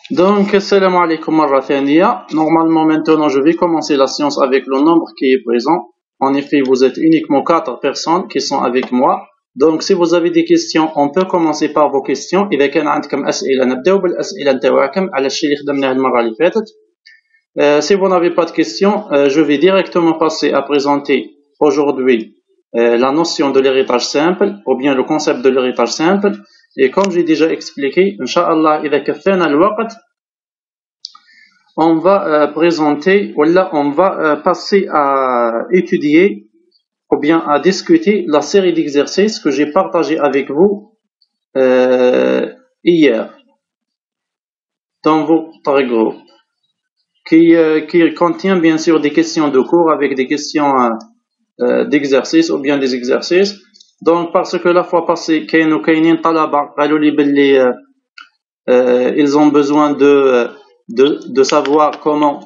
Donc, salam alaikum marra thaniya. Normalement, maintenant, je vais commencer la séance avec le nombre qui est présent. En effet, vous êtes uniquement 4 personnes qui sont avec moi. Donc, si vous avez des questions, on peut commencer par vos questions. إذا كان عندكم أسئلة نبدأ بالأسئلة نتاعكم على الشيء اللي خدمناه المرة اللي فاتت. Si vous n'avez pas de questions, je vais directement passer à présenter aujourd'hui la notion de l'héritage simple ou bien le concept de l'héritage simple. Et comme j'ai déjà expliqué, Inch'Allah, إذا كفانا الوقت, on va présenter, on va passer à étudier ou bien à discuter la série d'exercices que j'ai partagé avec vous hier dans votre groupe, qui contient bien sûr des questions de cours avec des questions d'exercices ou bien des exercices. Donc parce que la fois passée ils ont besoin de savoir comment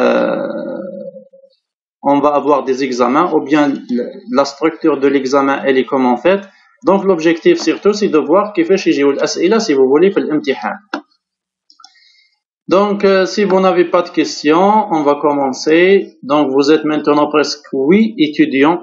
on va avoir des examens ou bien la structure de l'examen elle est comment faite. Donc l'objectif surtout c'est de voir كيفاش يجيو الأسئلة si vous voulez في الامتحان. Donc si vous n'avez pas de questions, on va commencer. Donc vous êtes maintenant presque 8 étudiants.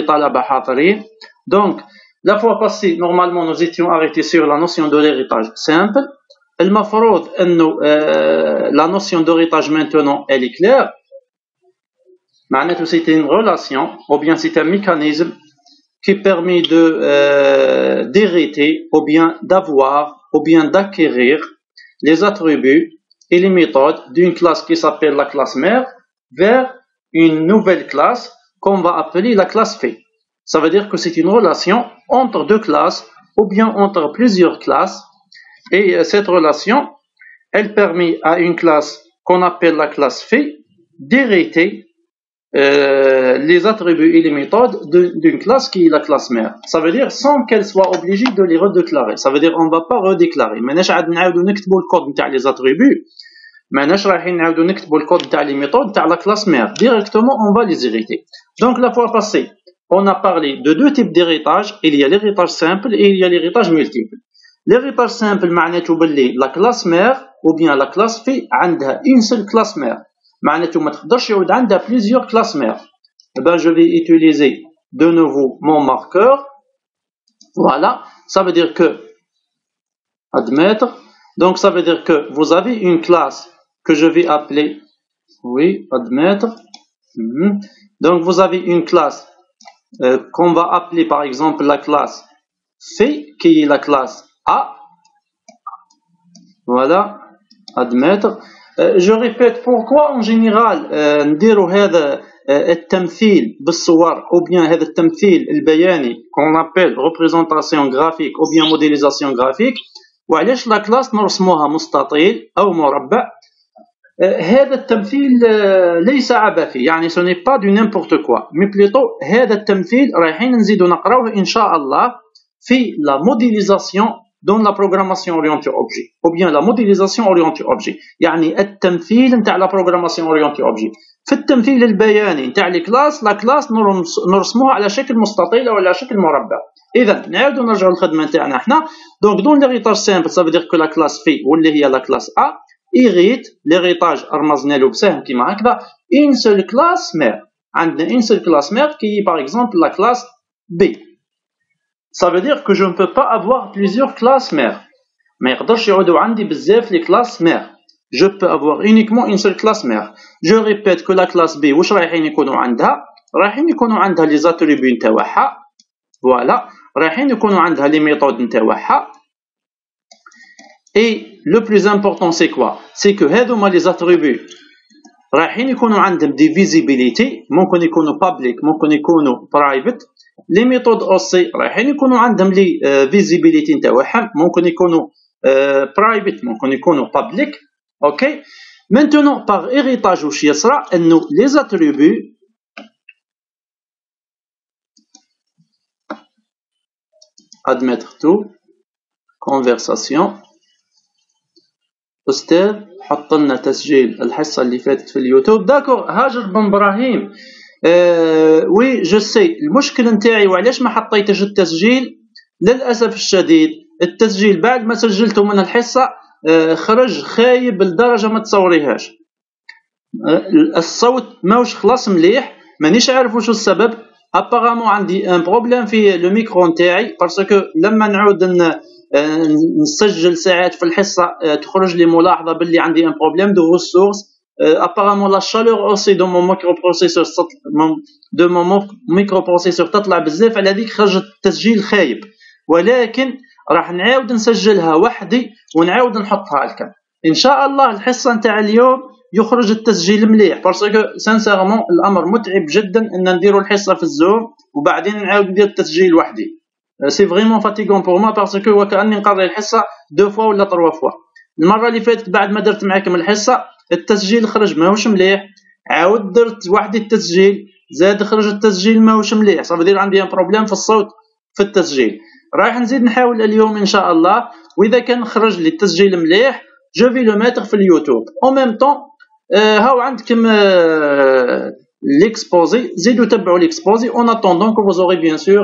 Donc la fois passée, normalement nous étions arrêtés sur la notion de l'héritage simple. المفروض انه la notion d'héritage maintenant elle est claire. معناته c'est une relation ou bien c'est un mécanisme qui permet d'hériter ou bien d'avoir ou bien d'acquérir les attributs et les méthodes d'une classe qui s'appelle la classe mère vers une nouvelle classe qu'on va appeler la classe fille. Ça veut dire que c'est une relation entre deux classes ou bien entre plusieurs classes. Et cette relation, elle permet à une classe qu'on appelle la classe fille d'hériter les attributs et les méthodes d'une classe qui est la classe mère. Ça veut dire sans qu'elle soit obligée de les redéclarer. Ça veut dire on ne va pas redéclarer. ماناش عاد نعاودو نكتبو الكود نتاع les attributs. ماناش رايحين نعاودو نكتبو الكود نتاع les méthodes نتاع la classe mère. Directement on va les hériter. Donc la fois passée, on a parlé de deux types d'héritage. Il y a l'héritage simple et il y a l'héritage multiple. L'héritage simple معناته باللي la classe mère ou bien la classe fille عندها une seule classe mère. معناته ما تقدرش يعود عندها plusieurs classes mères. Eh ben je vais utiliser de nouveau mon marqueur. Voilà, ça veut dire que admettre. Donc ça veut dire que vous avez une classe que je vais appeler, oui, admettre. Donc vous avez une classe qu'on va appeler par exemple la classe fille qui est la classe A. Voilà, admettre. Je répète pourquoi en général نديروا هذا التمثيل بالصور ou bien هذا التمثيل البياني qu'on appelle représentation graphique ou bien modélisation graphique. وعلاش لا كلاس نرسموها مستطيل أو مربع. هذا التمثيل ليس عبثي يعني ce n'est pas du n'importe quoi mais plutôt هذا التمثيل رايحين نزيدوا نقراوه إن شاء الله في la modélisation dans la programmation orientée objet ou bien la modélisation orientée objet. يعني التمثيل نتاع la programmation orientée objet. في التمثيل البياني نتاع لي كلاس لا كلاس نرسموها على شكل مستطيل او على شكل مربع. اذا نعاودوا نرجعوا للخدمه نتاعنا احنا. دونك دون ليغيتاج سامبل ça veut dire que la classe في واللي هي la classe A hérite l'héritage رمزنا له بسهم كيما هكذا une seule classe mère. عندنا une seule classe mère qui est par exemple la classe B. Ça veut dire que je ne peux pas avoir plusieurs classes mères. ما يقدرش يعودوا عندي بزاف les classes mères. Je peux avoir uniquement une seule classe mère. Je répète que la classe B واش رايحين يكونوا عندها؟ رايحين يكونوا عندها les attributs نتاعها. Voilà, رايحين يكونوا عندها les méthodes نتاعها. Et le plus important c'est quoi? C'est que هذوما les attributs رايحين يكونوا عندهم des visibility, ممكن يكونوا public, ممكن يكونوا private. Les méthodes aussi رايحين يكونوا عندهم les visibility نتاعهم, ممكن يكونوا private, ممكن يكونوا public. Ok. Maintenant, par héritage ou chiasra, nous les attributs admettre tout conversation. أستاذ حط لنا تسجيل الحصة اللي فاتت في اليوتيوب. داكور هاجر بن إبراهيم. وي جو سي المشكل نتاعي وعلاش ما حطيتش التسجيل. للأسف الشديد التسجيل بعد ما سجلته من الحصة خرج خايب لدرجه ما تصوريهاش. الصوت ماهوش خلاص مليح، مانيش عارف واش السبب. ابارامون عندي ان بروبليم في لو ميكرو نتاعي، باسكو لما نعاود نسجل ساعات في الحصه تخرج لي ملاحظه باللي عندي ان بروبليم دو ريسورس. apparemment la chaleur aussi de mon microprocesseur تطلع بزاف، على هذيك خرج التسجيل خايب. ولكن راح نعاود نسجلها وحدي ونعاود نحطها لكم ان شاء الله. الحصه نتاع اليوم يخرج التسجيل مليح، باسكو سانسيرمون الامر متعب جدا ان نديروا الحصه في الزوم وبعدين نعاود ندير التسجيل وحدي. سي فريمون فاتيغون بور موا، باسكو وكاني نقري الحصه دو فوا ولا تروا فوا. المره اللي فاتت بعد ما درت معكم الحصه التسجيل خرج ماهوش مليح، عاود درت وحدي التسجيل زاد خرج التسجيل ماهوش مليح، صافي دير عندي ان بروبليم في الصوت في التسجيل. راح نزيد نحاول اليوم ان شاء الله، واذا كان خرج لي التسجيل مليح جو في لو ميتر في اليوتيوب. او ميم طون هاو عندكم l'exposé, زيدوا تبعوا l'exposé en attendant que vous aurez bien sûr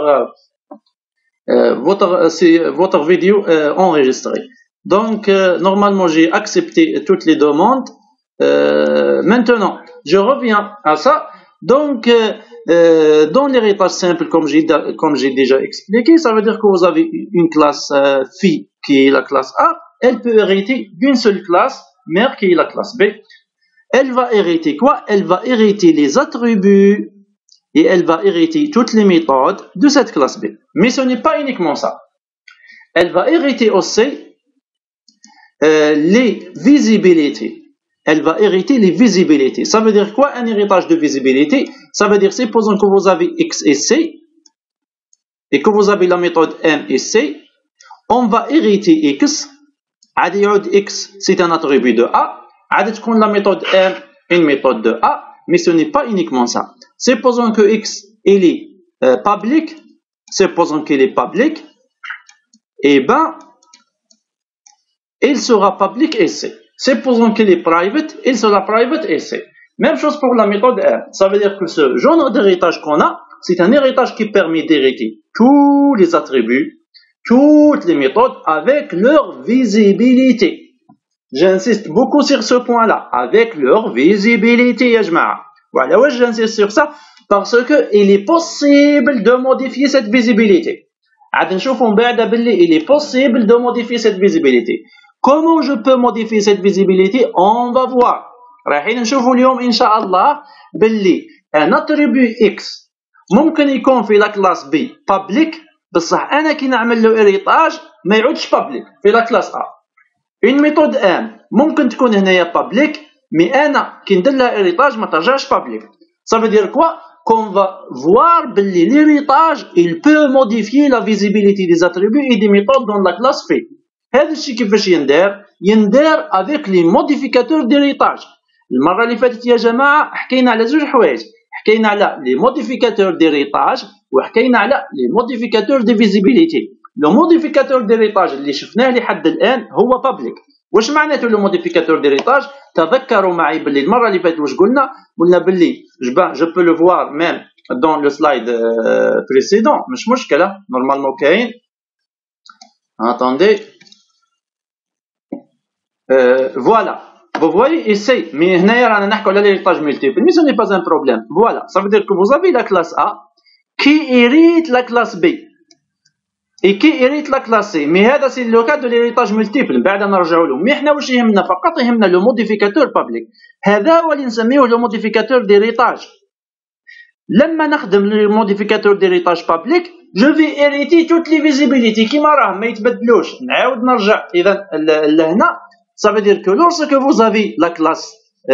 votre vidéo enregistrée. Donc normalement j'ai accepté toutes les demandes. Maintenant je reviens à ça. Donc dans l'héritage simple, comme j'ai déjà expliqué, ça veut dire que vous avez une classe phi qui est la classe A, elle peut hériter d'une seule classe mère qui est la classe B. Elle va hériter quoi? Elle va hériter les attributs et elle va hériter toutes les méthodes de cette classe B. Mais ce n'est pas uniquement ça. Elle va hériter aussi les visibilités. Elle va hériter les visibilités. Ça veut dire quoi un héritage de visibilité? Ça veut dire, supposons que vous avez X et C et que vous avez la méthode M et C, on va hériter X. X, c'est un attribut de A. La méthode M est une méthode de A, mais ce n'est pas uniquement ça. Supposons que X il est public, supposons qu'il est public, et ben il sera public et C. Supposons qu'il est private, il sera private et C. Même chose pour la méthode M. Ça veut dire que ce genre d'héritage qu'on a, c'est un héritage qui permet d'hériter tous les attributs, toutes les méthodes avec leur visibilité. J'insiste beaucoup sur ce point-là, avec leur visibilité, ya jama'a. Voilà, ouais, j'insiste sur ça, parce que il est possible de modifier cette visibilité. Il est possible de modifier cette visibilité. Comment je peux modifier cette visibilité? On va voir. رايحين نشوفوا اليوم إن شاء الله باللي un attribut X ممكن يكون في la classe B public، بصح أنا كي نعمل له héritage ما يعودش public في la classe A. Une méthode M ممكن تكون هنايا public، mais أنا كي ندير لها héritage ما ترجعش public. Ça veut dire quoi? Qu'on va voir باللي l'héritage il peut modifier la visibilité des attributs et des méthodes dans la classe Phi. هذا الشيء كيفاش يندار avec les modificateurs d'héritage. المرة اللي فاتت يا جماعة حكينا على زوج حوايج، حكينا على les modificateurs d'héritage وحكينا على les modificateurs de visibilité. لو modificateur d'héritage اللي شفناه لحد الآن هو public. واش معناته لو modificateur d'héritage؟ تذكروا معي باللي المرة اللي فاتت واش قلنا باللي je peux le voir même dans le slide précédent، مش مشكلة normalement كاين. Attendez. Voilà. Vous voyez ici, mais هنايا رانا نحكوا على l'héritage multiple, mais ce n'est pas un problème. Voilà, ça veut dire que vous avez la classe A qui hérite la classe B et qui hérite la classe C. Mais هذا c'est le cas de l'héritage multiple. بعد نرجعوا له. mais احنا واش يهمنا؟ فقط يهمنا le modificateur public. هذا هو اللي نسميه le modificateur d'héritage. لما نخدم le modificateur d'héritage public, je vais hériter toutes les visibilités كيما راهم ما يتبدلوش. نعاود نرجع إذا لهنا. Ça veut dire que lorsque vous avez la classe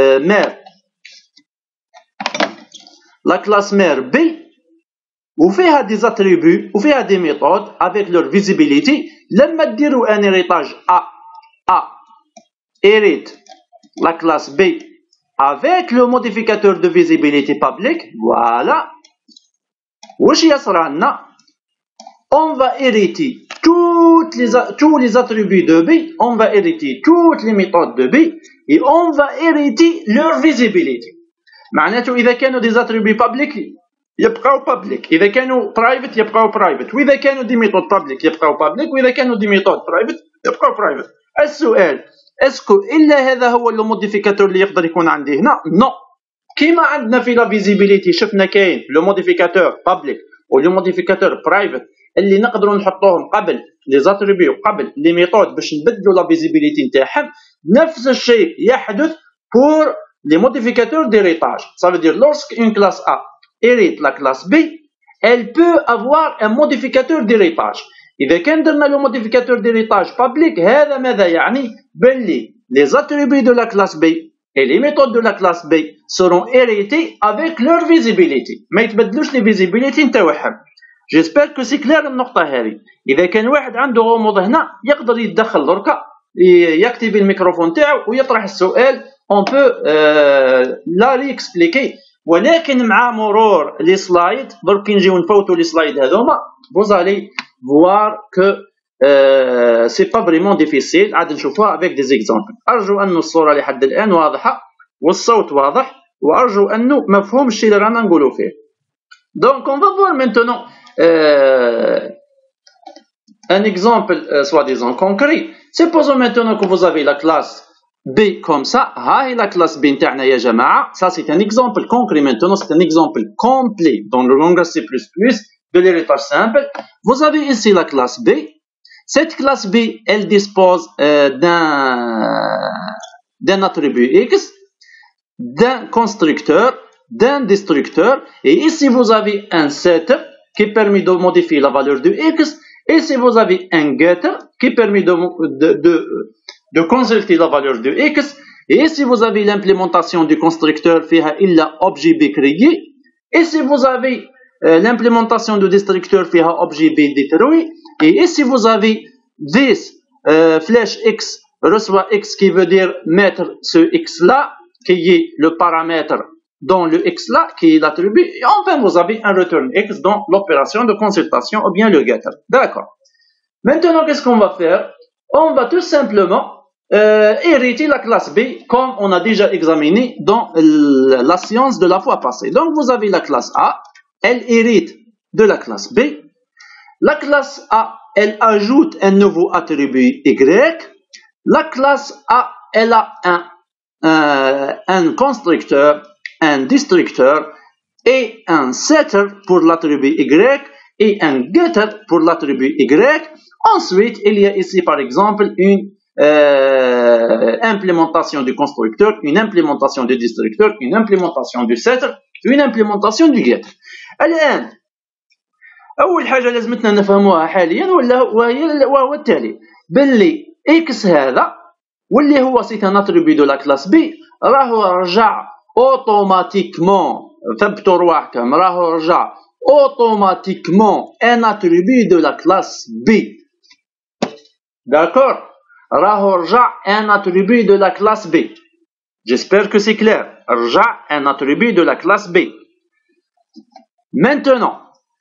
mère B وفيها des attributs وفيها des méthodes avec leur visibilité، لما تديروا un héritage A hérite la classe B avec le modificateur de visibilité public. Voilà. واش يصرى لنا؟ On va hériter tous les attributs de B, on va hériter toutes les méthodes de B et on va hériter leur visibilité. معناته إذا كانوا des attributs publics يبقاو بابليك، اذا كانوا برايفت يبقاو برايفت، واذا كانوا دي ميثود بابليك يبقاو بابليك، واذا كانوا دي ميثود برايفت يبقاو برايفت. السؤال اسكو الا هذا هو لو موديفيكاتور اللي يقدر يكون عندي هنا؟ نو. كيما عندنا في لا فيزيبيليتي شفنا كاين لو موديفيكاتور بابليك ولو موديفيكاتور برايفت اللي نقدروا نحطوهم قبل لي زاتريبي وقبل لي ميثود باش نبدلوا لا فيزيبيليتي نتاعهم. نفس الشيء يحدث pour les modificateurs d'héritage. Ça veut dire lorsqu'une classe A hérite la classe B, elle peut avoir un modificateur d'héritage. إذا كان درنا le modificateur d'héritage public هذا ماذا يعني؟ بلي les attributs de la classe B et les méthodes de la classe B seront hérités avec leur visibility. ما يتبدلوش les visibility نتاعهم. J'espère que c'est clair النقطة هذه. إذا كان واحد عنده غموض هنا يقدر يتدخل دركا يكتب الميكروفون تاعو ويطرح السؤال. On peut لا réexpliquer. ولكن مع مرور لي سلايد درك نجيو نفوتوا لي سلايد هذوما vous allez voir que c'est pas vraiment difficile. عاد نشوفوها avec des exemples. أرجو أن الصورة لحد الآن واضحة والصوت واضح، وأرجو أنه مفهوم الشيء اللي رانا نقولوا فيه. Donc on va voir maintenant un exemple soi-disant concret. Supposons maintenant que vous avez la classe B comme ça. هاي la classe B نتاعنا يا جماعة. Ça c'est un exemple concret maintenant. C'est un exemple complet dans le langage C++ de l'héritage simple. Vous avez ici la classe B. Cette classe B, elle dispose d'un attribut X, d'un constructeur, d'un destructeur. Et ici vous avez un setter qui permet de modifier la valeur de X. Et ici vous avez un getter qui permet de consulter la valeur de X. Et ici vous avez l'implémentation du constructeur فيها إلا objet B créé. Et ici vous avez l'implémentation du destructeur فيها objet B détruit. Et ici vous avez this flèche X reçoit X qui veut dire mettre ce X là qui est le paramètre dans le X là qui est l'attribut. Et enfin vous avez un return X dans l'opération de consultation ou bien le getter. D'accord. Maintenant qu'est-ce qu'on va faire? On va tout simplement hériter la classe B comme on a déjà examiné dans la séance de la fois passée. Donc vous avez la classe A, elle hérite de la classe B. La classe A, elle ajoute un nouveau attribut Y. La classe A, elle a un constructeur, un destructeur et un setter pour l'attribut Y et un getter pour l'attribut Y. Ensuite, il y a ici par exemple une implémentation du constructeur, une implémentation du destructeur, une implémentation du setter, une implémentation du getter. الآن أول حاجة لازمتنا نفهموها حاليا وهو التالي، باللي إكس هذا واللي هو سي ان اتريبي دو لا كلاس بي راهو رجع اوتوماتيكمون، ثبتوا رواحكم، راهو رجع اوتوماتيكمون ان اتريبي دو لا كلاس بي. داكور، راهو رجع ان اتريبي دو لا كلاس بي. J'espère que c'est clair. رجع un attribut de la classe B. Maintenant,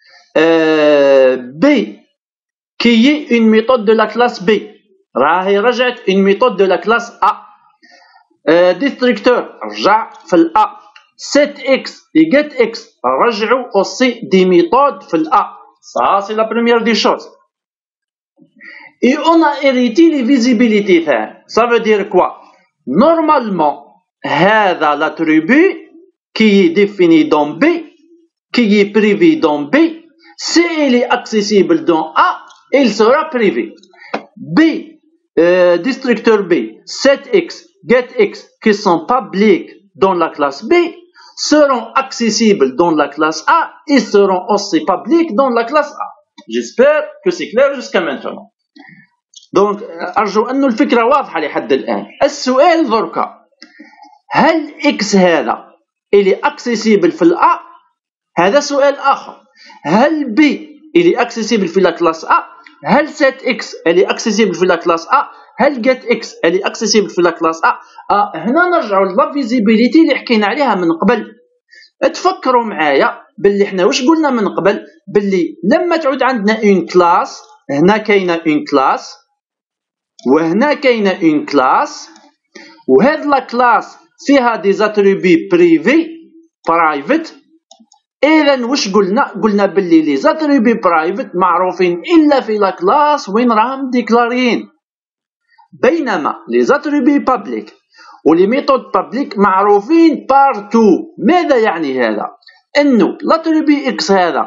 B, qui est une méthode de la classe B. راهي رجعت une méthode de la classe A. Destructeur, رجع في ال A. setX et getX رجعوا aussi des méthodes في ال A. Ça, c'est la première des choses. Et on a hérité les visibilités. Ça veut dire quoi? Normalement, هذا l'attribut qui est défini dans B, qui est privé dans B, s'il est accessible dans A, il sera privé. B, destructeur B, setX, getX, qui sont publics dans la classe B, seront accessibles dans la classe A et seront aussi publics dans la classe A. J'espère que c'est clair jusqu'à maintenant. Donc, أرجو أن الفكرة واضحة لحد الآن. السؤال ذركا، هل X هذا اللي accessible في ال A؟ هذا سؤال آخر. هل B اللي accessible في la classe A؟ هل setX اللي accessible في la classe A؟ هل getX اللي accessible في la classe A؟ هنا نرجعوا لا فيزيبيليتي اللي حكينا عليها من قبل. تفكروا معايا باللي احنا واش قلنا من قبل، باللي لما تعود عندنا une classe، هنا كاينه une classe وهنا كاينه une classe، وهاد لا classe فيها des attributs privés private اذا واش قلنا باللي لي زاتريبي برايفت معروفين الا في لا كلاس وين راهم ديكلاريين، بينما لي زاتريبي بابليك ولي ميثود بابليك معروفين بارتو. ماذا يعني هذا؟ انه لاتريبي اكس هذا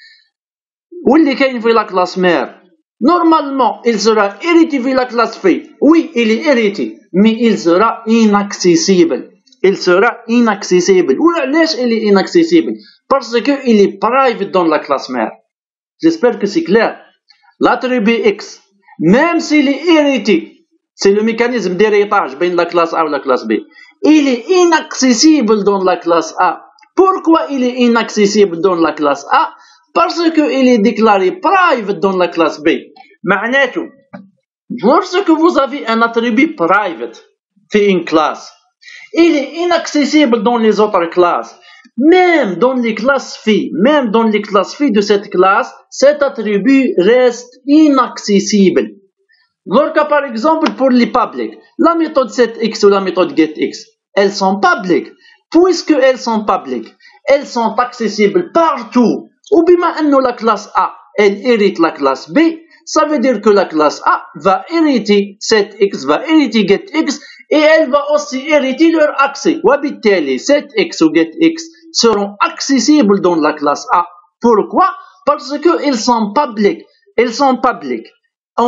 واللي كاين في لا كلاس مير normalement il sera hérité في la classe phi. Oui, il est hérité, mais il sera inaccessible. Il sera inaccessible. Ou علاش il est inaccessible? Parce que il est private dans la classe mère. J'espère que c'est clair. L'attribut X, même s'il est hérité, c'est le mécanisme d'héritage entre la classe A ou la classe B. Il est inaccessible dans la classe A. Pourquoi il est inaccessible dans la classe A? Parce qu'il est déclaré private dans la classe B. معناته lorsque vous avez un attribut private في une classe, il est inaccessible dans les autres classes. Même dans les classes phi, même dans les classes phi de cette classe, cet attribut reste inaccessible. Donc, par exemple, pour les publics, la méthode setX ou la méthode getX, elles sont publiques. Puisque elles sont publiques, elles sont accessibles partout. Ou bien, la classe A, elle hérite la classe B, ça veut dire que la classe A va hériter setX, va hériter getX, et elle va aussi hériter leur accès. وبالتالي setX ou getX seront accessibles dans la classe A. Pourquoi? Parce qu'ils sont publics. Ils sont publics. On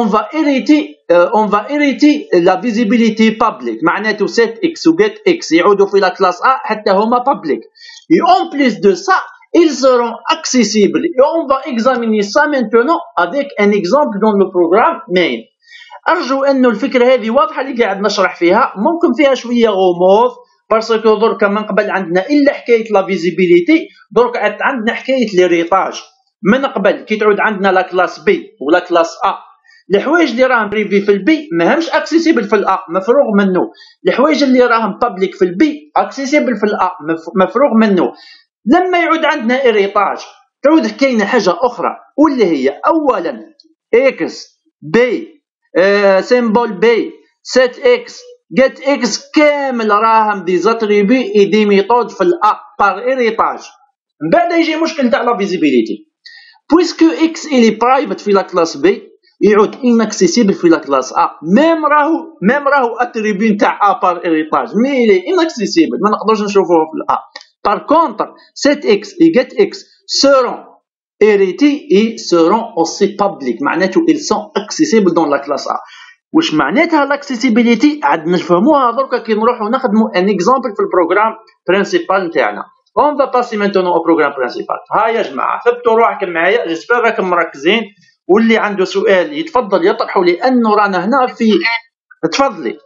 va hériter la visibilité publique. معناته setX ou getX يعودوا في la classe A حتى هما public. Et en plus de ça, ils seront accessibles. Et on va examiner ça maintenant avec un exemple dans le programme main. أرجو أن الفكرة هذه واضحة اللي قاعد نشرح فيها. ممكن فيها شوية غموض باسكو درك من قبل عندنا إلا حكاية لا فيزيبيليتي، درك عندنا حكاية ليريطاج. من قبل كي تعود عندنا لا كلاس بي ولا كلاس أ، الحوايج اللي راهم بريفي في البي ماهمش اكسيسيبل في الأ، مفروغ منه. الحوايج اللي راهم بابليك في البي اكسيسيبل في الأ، مفروغ منه. لما يعود عندنا إريطاج تعود كاينة حاجة أخرى واللي هي أولا إكس بي سيمبول بي سيت إكس جيت إكس كامل راهم دي زاتريبي إي دي ميثود في الأ بار إريطاج. من بعد يجي مشكل تاع لا فيزيبيليتي. بويسكو إكس إلي برايفت في لا كلاس بي يعود inaccessible في لا كلاس A. ميم راهو اتريبي نتاع A بار إريطاج مي إلي inaccessible، ما نقدرش نشوفوه في الأ. Par contre, set X et get X seront hérités et seront aussi publics. معناته ils sont accessibles dans la classe A. واش معناتها l'accessibility؟ عاد نفهموها دركا كي نروحو نخدمو ان اكزامبل في البروغرام برينسيبال نتاعنا. On va passer maintenant au programme principal. ها يا جماعة ثبتوا روحكم معايا، جيسبر راكم مركزين، واللي عنده سؤال يتفضل يطرحه لأنه رانا هنا في. تفضلي.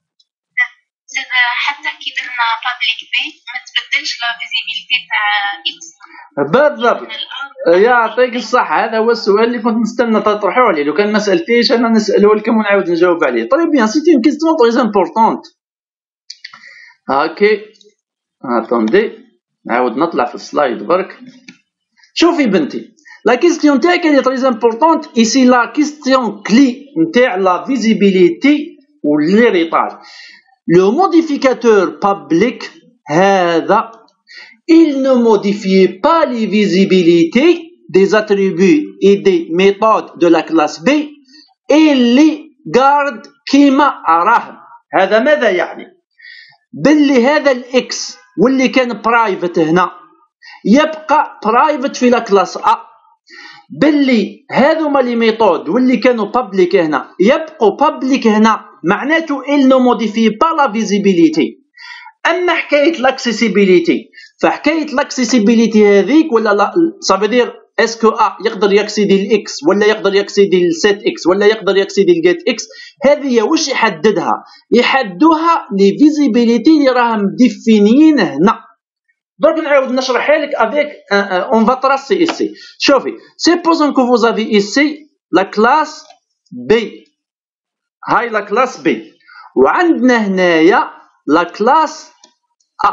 حتى كي درنا بابليك بي ما تبدلش لا فيزيبيليتي تاع اكس. بالضبط، يعطيك الصحة، هذا هو السؤال اللي كنت نستنى تطرحوه لي. لو كان ما سألتيش أنا نسأله لكم ونعاود نجاوب عليه. طيب بيان، سيتي اون كيستيون تري امبورطونت. هاكي اتوندي نعاود نطلع في السلايد برك. شوفي بنتي، la question تاعك est très importante. Ici la question clé نتاع la visibilité ou l'héritage. Le modificateur public هذا il ne modifie pas les visibilités des attributs et des méthodes de la classe B et les garde كما راهم. هذا ماذا يعني؟ باللي هذا الإكس واللي كان برايفت هنا يبقى برايفت في لا كلاس A، باللي هذوما لي ميثود واللي كانوا بابليك هنا يبقوا بابليك هنا، معناته il ne modifie pas la visibilité. اما حكايه l'accessibility، فحكايه l'accessibility هذيك ولا لا صافي اسكو ا يقدر يكسيدي الاكس ولا يقدر يكسيدي السيت اكس ولا يقدر يكسيدي الجيت اكس، هذه واش يحددها؟ يحدوها لي فيزيبيليتي اللي راهم ديفينيين هنا. درك نعاود نشرحها لك افيك اون فا تراسي ايسي. شوفي، سيبوزون كو فوز افي ايسي لا كلاس بي، هاي لا كلاس بي، وعندنا هنايا لا كلاس ا،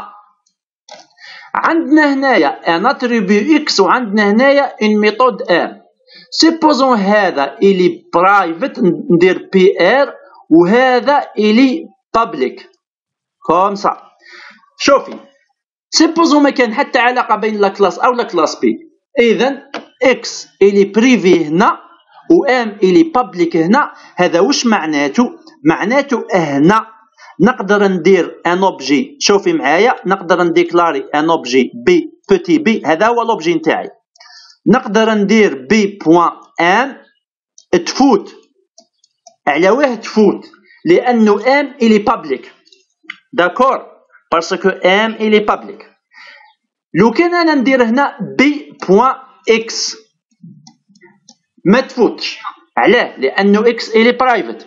عندنا هنايا ان اتريبيو اكس وعندنا هنايا ان ميثود ام. سيبوزون هذا الي برايفت ندير بي ار وهذا الي بابليك كوم سا. شوفي سيبوزون ما كان حتى علاقه بين لا كلاس A و لا كلاس B. اذا اكس الي بريفي هنا و ام الي بابليك هنا. هذا واش معناته؟ معناته هنا نقدر ندير ان اوبجي. شوفي معايا، نقدر نديكلاري ان اوبجي بي بوتي بي. هذا هو الاوبجي نتاعي. نقدر ندير بي بوان ام تفوت. على واه تفوت؟ لانه ام الي بابليك. داكور، باسكو ام الي بابليك. لو كان انا ندير هنا بي بوان اكس ما تفوتش. علاه؟ لانه اكس الي برايفت.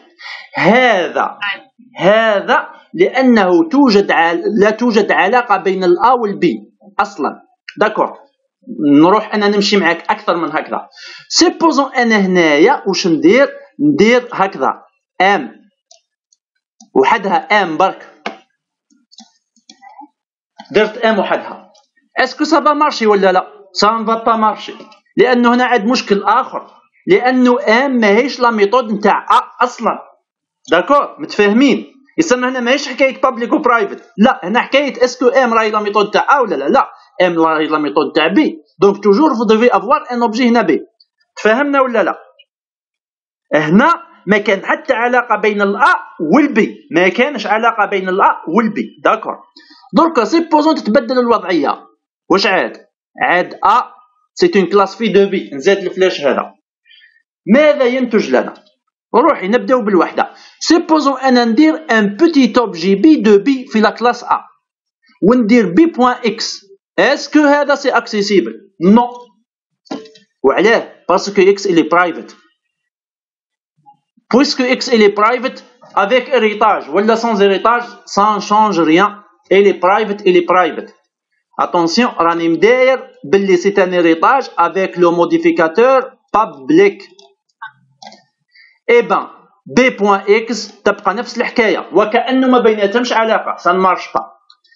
هذا لانه لا توجد علاقه بين الا والبي اصلا. داكور، نروح انا نمشي معاك اكثر من هكذا. سيبوزون انا هنايا واش ندير هكذا ام وحدها ام برك. درت ام وحدها. اسكو سا با مارشي ولا لا؟ سا نفا با مارشي، لانه هنا عاد مشكل اخر، لانه ام ماهيش لا ميثود نتاع ا اصلا. داكور، متفاهمين؟ يسمى هنا ماهيش حكايه بابليك و برايفت، لا، هنا حكايه اسكو ام راهي لا ميثود تاع ا ولا لا؟ لا، ام راهي لا ميثود تاع بي. دونك توجور فو دوفي افوار ان اوبجي هنا بي. تفاهمنا ولا لا؟ هنا ما كان حتى علاقه بين الا والبي، ما كانش علاقه بين الا والبي. داكور، دركا سيبوزون تتبدل الوضعيه. واش عاد ا سي اون كلاس في دو بي. نزاد الفلاش هذا. ماذا ينتج لنا؟ روحي نبداو بالوحده. سيبوزون انا ندير ان بوتيت اوبجي بي دو بي في لا كلاس ا وندير بي بوان اكس. اسكو هذا سي اكسيسيبل؟ نو. وعلاه؟ باسكو اكس الي برايفت. Puisque x il est private, avec héritage ou sans héritage, ça ne change rien. Il est private. Attention, راني مداير باللي c'est un héritage avec le modificateur public. Eh ben, b.x تبقى نفس الحكاية وكأنه ما بيناتهمش علاقة. Ça ne marche pas.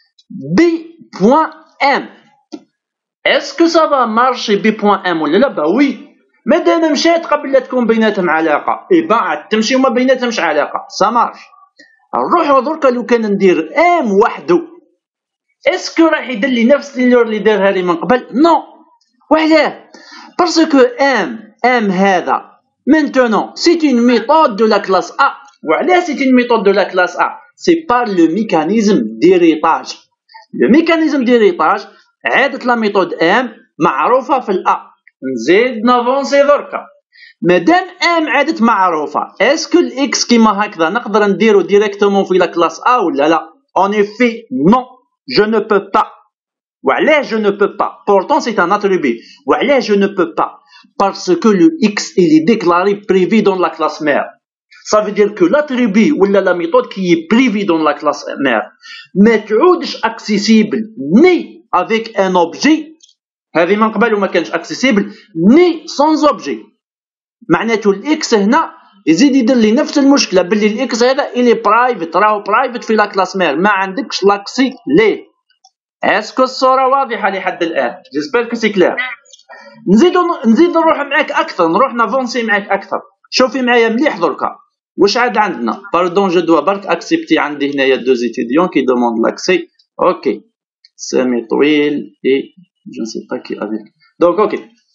b.m. Est-ce que ça va marcher b.m ولا لا؟ bah oui. مادام مشات قبل لا تكون بيناتهم علاقه، اي عاد تمشي وما بيناتهمش علاقه. سا مارش. نروحو دركا لو كان ندير ام وحده، اسكو راح يدير لي نفس اللي دارها لي من قبل؟ نو. وعلاه؟ باسكو ام هذا maintenant c'est une méthode de la classe A. وعلاه c'est une méthode de la classe A؟ c'est par le mécanisme d'héritage. le mécanisme d'héritage عادت لا ميثود ام معروفه في الأ. نزيد نافونسي دركا. مادام ام عادت معروفه، اسكو الاكس كيما هكذا نقدر نديرو ديريكتومون في لا كلاس ا ولا لا؟ اون افي نو، جو نو بو با. وعلاه جو نو بو با؟ بورتون سي ان اتريبي. وعلاه جو نو بو با؟ باسكو لو اكس الي ديكلاري بريفي دون لا كلاس مير. Ça veut dire que l'attribut ou la méthode qui est privée dans la classe mère ما تعودش accessible ni avec un objet. هذه من قبل وما كانش اكسيسيبل ني سونز اوبجي. معناته الاكس هنا يزيد يدير لي نفس المشكله باللي الاكس هذا الي برايفت، راهو برايفت في لا كلاس مير، ما عندكش لاكسي ليه. اسكو الصوره واضحه لحد الان؟ جيسبر كو سي كلير. نزيد نروح معاك اكثر، نروح نافونسي معاك اكثر. شوفي معايا مليح دركا واش عاد عندنا. باردون جو دوا برك اكسبتي. عندي هنايا دو زيتيديون كي دوموند لاكسي. اوكي سامي طويل اي je ne sais pas qui avec. Donc ok.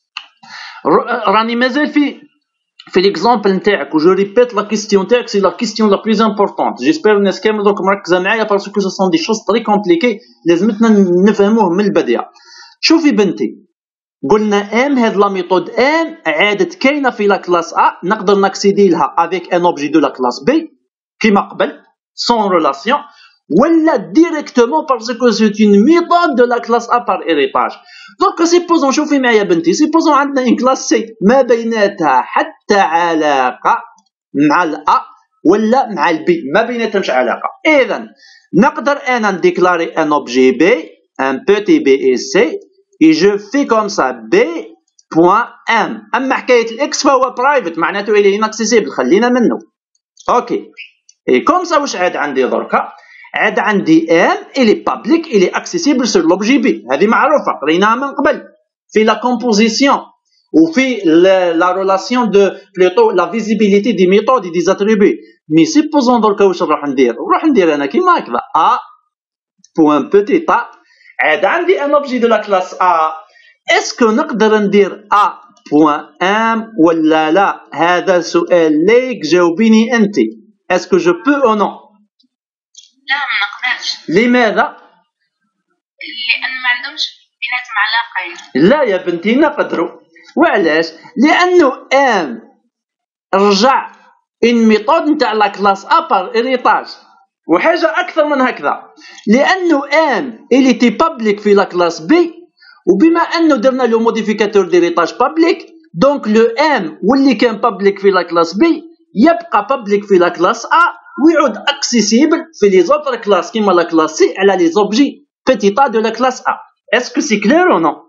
راني مازال في l'exemple نتاعك و جو ريبيت لا كيستيون تاعك. سي لا كيستيون لا بلوز امبورطونت. جيسبر الناس كامل دوك مركزه معايا باسكو سو سون دي شوز تري كومبليكي لازمتنا نفهموه من البدايه. شوفي بنتي، قلنا ام هاد لا ميثود ام عادت كاينه في لا كلاس ا، نقدر ناكسيدي لها افيك ان اوبجي دو لا كلاس بي كيما قبل سون ريلاسيون، ولا ديريكتومون باسكو سي اون ميثود دو لا كلاس ا بار هيريتاج. دونك سيبوزون، شوفي معايا بنتي، سيبوزون عندنا ان كلاس سي ما بيناتها حتى علاقه مع الأ ولا مع البي، ما بيناتهمش علاقه. اذا نقدر انا نديكلاري ان اوبجي بي ان بوتي بي اي سي اي جو في كوم سا بي بوان ام. اما حكايه الاكس فهو برايفت، معناته الي اناكسيسيبل، خلينا منه. اوكي اي كوم سا واش عاد عندي دركا؟ عاد عندي ام الي بابليك الي اكسيسيبل سور لوبجي بي، هذه معروفه قريناها من قبل في لا كومبوزيسيون وفي لا ريلاسيون دو بلوتو لا فيزيبيليتي دي ميثود دي زاتريبي. مي سيبوزون دركا واش نروح ندير؟ نروح ندير انا كيما هكذا ا بوان بوتيت ا عاد عندي ان اوبجي دو لا كلاس ا اسكو نقدر ندير ا بوان ام ولا لا؟ هذا سؤال ليك، جاوبيني انت. اسكو جو بو او نو؟ لا ما نقدرش. لماذا؟ لأن ما عندهمش بيناتهم علاقة. لا يا بنتي نقدروا. وعلاش؟ لأنه ام رجع ان ميثود نتاع لا كلاس ا بار اريتاج، وحاجة أكثر من هكذا، لأنه ام إلي تي بابليك في لا كلاس بي، وبما أنه درنا لو موديفيكاتور ديريتاج بابليك، دونك لو ام واللي كان بابليك في لا كلاس بي يبقى بابليك في لا كلاس ا، ويعود اكسيسيبل في لي زوتر كلاس كيما لا كلاس سي على لي زوبجي بيتيتا دو لا كلاس ا. اسكو سي كلير او نو؟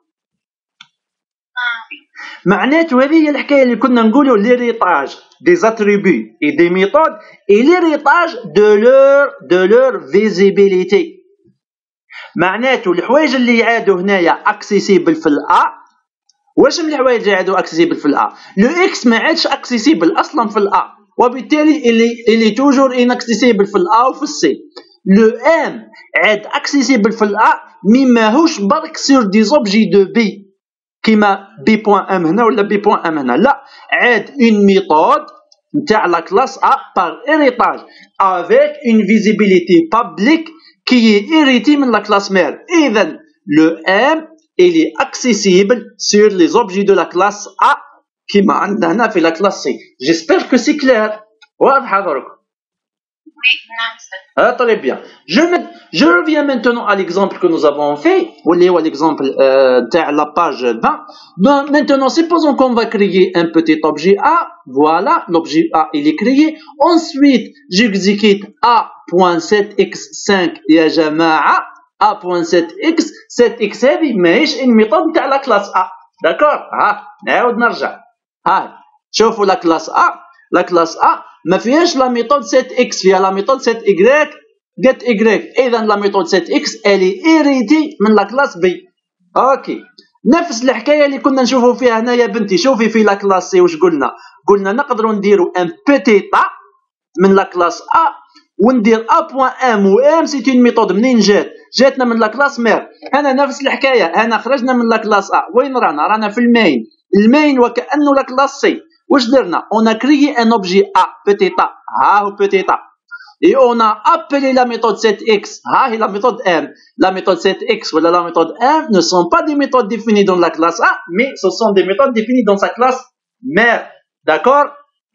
معناته هذه هي الحكايه اللي كنا نقولوا ليريتاج دي زاتريبي اي دي ميثود اي ليريتاج دو لور فيزيبيليتي. معناته الحوايج اللي يعادوا هنايا اكسيسيبل في الا، واش من الحوايج اللي يعادوا اكسيسيبل في الا؟ لو اكس ما عادش اكسيسيبل اصلا في الا، وبالتالي اللي توجور انكسيسيبل في الا وفي السي. لو ام عاد اكسيسيبل في الا مي ماهوش برك سور دي زوبجي دو بي كيما بي بوان ام هنا ولا بي بوان ام هنا، لا، عاد اون ميثود نتاع لا كلاس ا بار هيريتاج افيك اون فيزيبيليتي بابليك كي هيريتي من لا كلاس مير. اذا لو ام il est accessible sur les objets de la classe A كما عندنا هنا في la classe C. J'espère que c'est clair. واضحة درك؟ Oui, نعم. Très bien. Je reviens maintenant à l'exemple que nous avons fait, ou l'exemple de la page 20. Donc, maintenant, supposons qu'on va créer un petit objet A. Voilà, l'objet A, il est créé. Ensuite, j'exécute A.7x5 يا جماعة. A.7x 7x هذه ماهيش ان ميثود نتاع لا كلاس A. داكور؟ نعاود نرجع. شوفوا لا كلاس A. لا كلاس A ما فيهاش لا ميثود 7x، فيها لا ميثود 7y get y. اذا لا ميثود 7x الي ايريتي من لا كلاس B. اوكي، نفس الحكايه اللي كنا نشوفوا فيها هنا يا بنتي. شوفي في لا كلاس C واش قلنا؟ قلنا نقدروا نديروا ان بيتيتا من لا كلاس A وندير A.M و M سي اون ميثود. منين جاتنا من لا كلاس مير. هنا نفس الحكايه، هنا خرجنا من لا كلاس A. وين رانا في المين وكانه لا كلاس C. واش درنا؟ on a créé un objet A petita. ها هو petita. et on a appelé la méthode 7x. ها هي la méthode M. La méthode 7x ou la méthode M ne sont pas des méthodes définies dans la classe A, mais ce sont des méthodes définies dans sa classe mère. D'accord?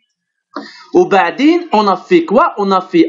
وبعدين on a fait quoi? On a fait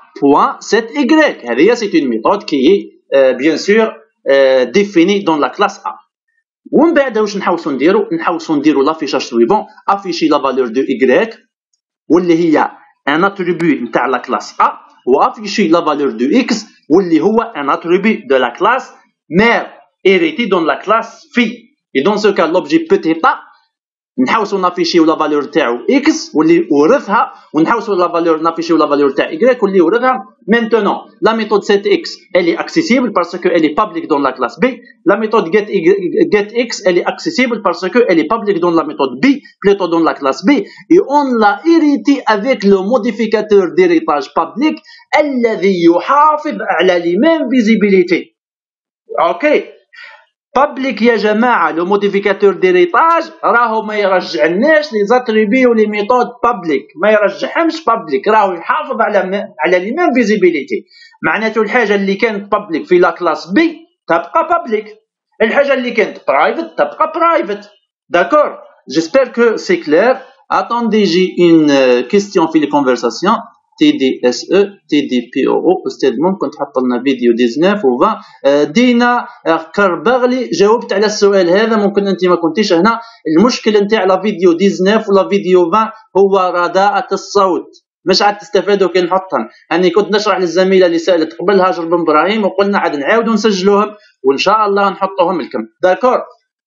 A.7y. هذه c'est une méthode qui est bien sûr définie dans la classe A. ومن بعد واش نحوسوا نديروا لافيشاج سويفون. افيشي لا فالور دو y واللي هي ان اتريبي نتاع لا كلاس A، وافيشي لا فالور دو x واللي هو ان اتريبي دو لا كلاس مير hérité dans la classe phi. et dans ce cas l'objet petita نحوسوا نافيشيو لا فالور تاعو x واللي ورثها، ونحوسوا لا فالور نافيشيو لا فالور تاع y واللي ورثها. maintenant la méthode 7x elle est accessible parce que elle est publique dans la classe B. la méthode getX elle est accessible parce que elle est publique dans la méthode B, plutôt dans la classe B, et on l'a hérité avec le modificateur d'héritage public الذي يحافظ على les mêmes visibilités. ok. public يا جماعة، لو موديفيكاتور ديريتاج راهو ما يرجعناش لي زاتريبي ولي ميثود public، ما يرجعهمش public، راهو يحافظ على لي ميم فيزيبيليتي. معناته الحاجة اللي كانت public في لا كلاس بي تبقى public، الحاجة اللي كانت private تبقى private. d'accord? j'espère que c'est clair. attendez, j'ai une question في les conversations. TDSE TDPO استاذ ممكن تحط لنا فيديو 19 و 20. دينا كربغلي جاوبت على السؤال هذا، ممكن انت ما كنتيش هنا. المشكل نتاع لا فيديو 19 ولا فيديو 20 هو رداءة الصوت، مش عاد تستفادوا كي نحطهم. اني كنت نشرح للزميله اللي سالت قبل هاجر بن ابراهيم وقلنا عاد نعاودوا نسجلوهم وان شاء الله نحطوهم لكم. داكور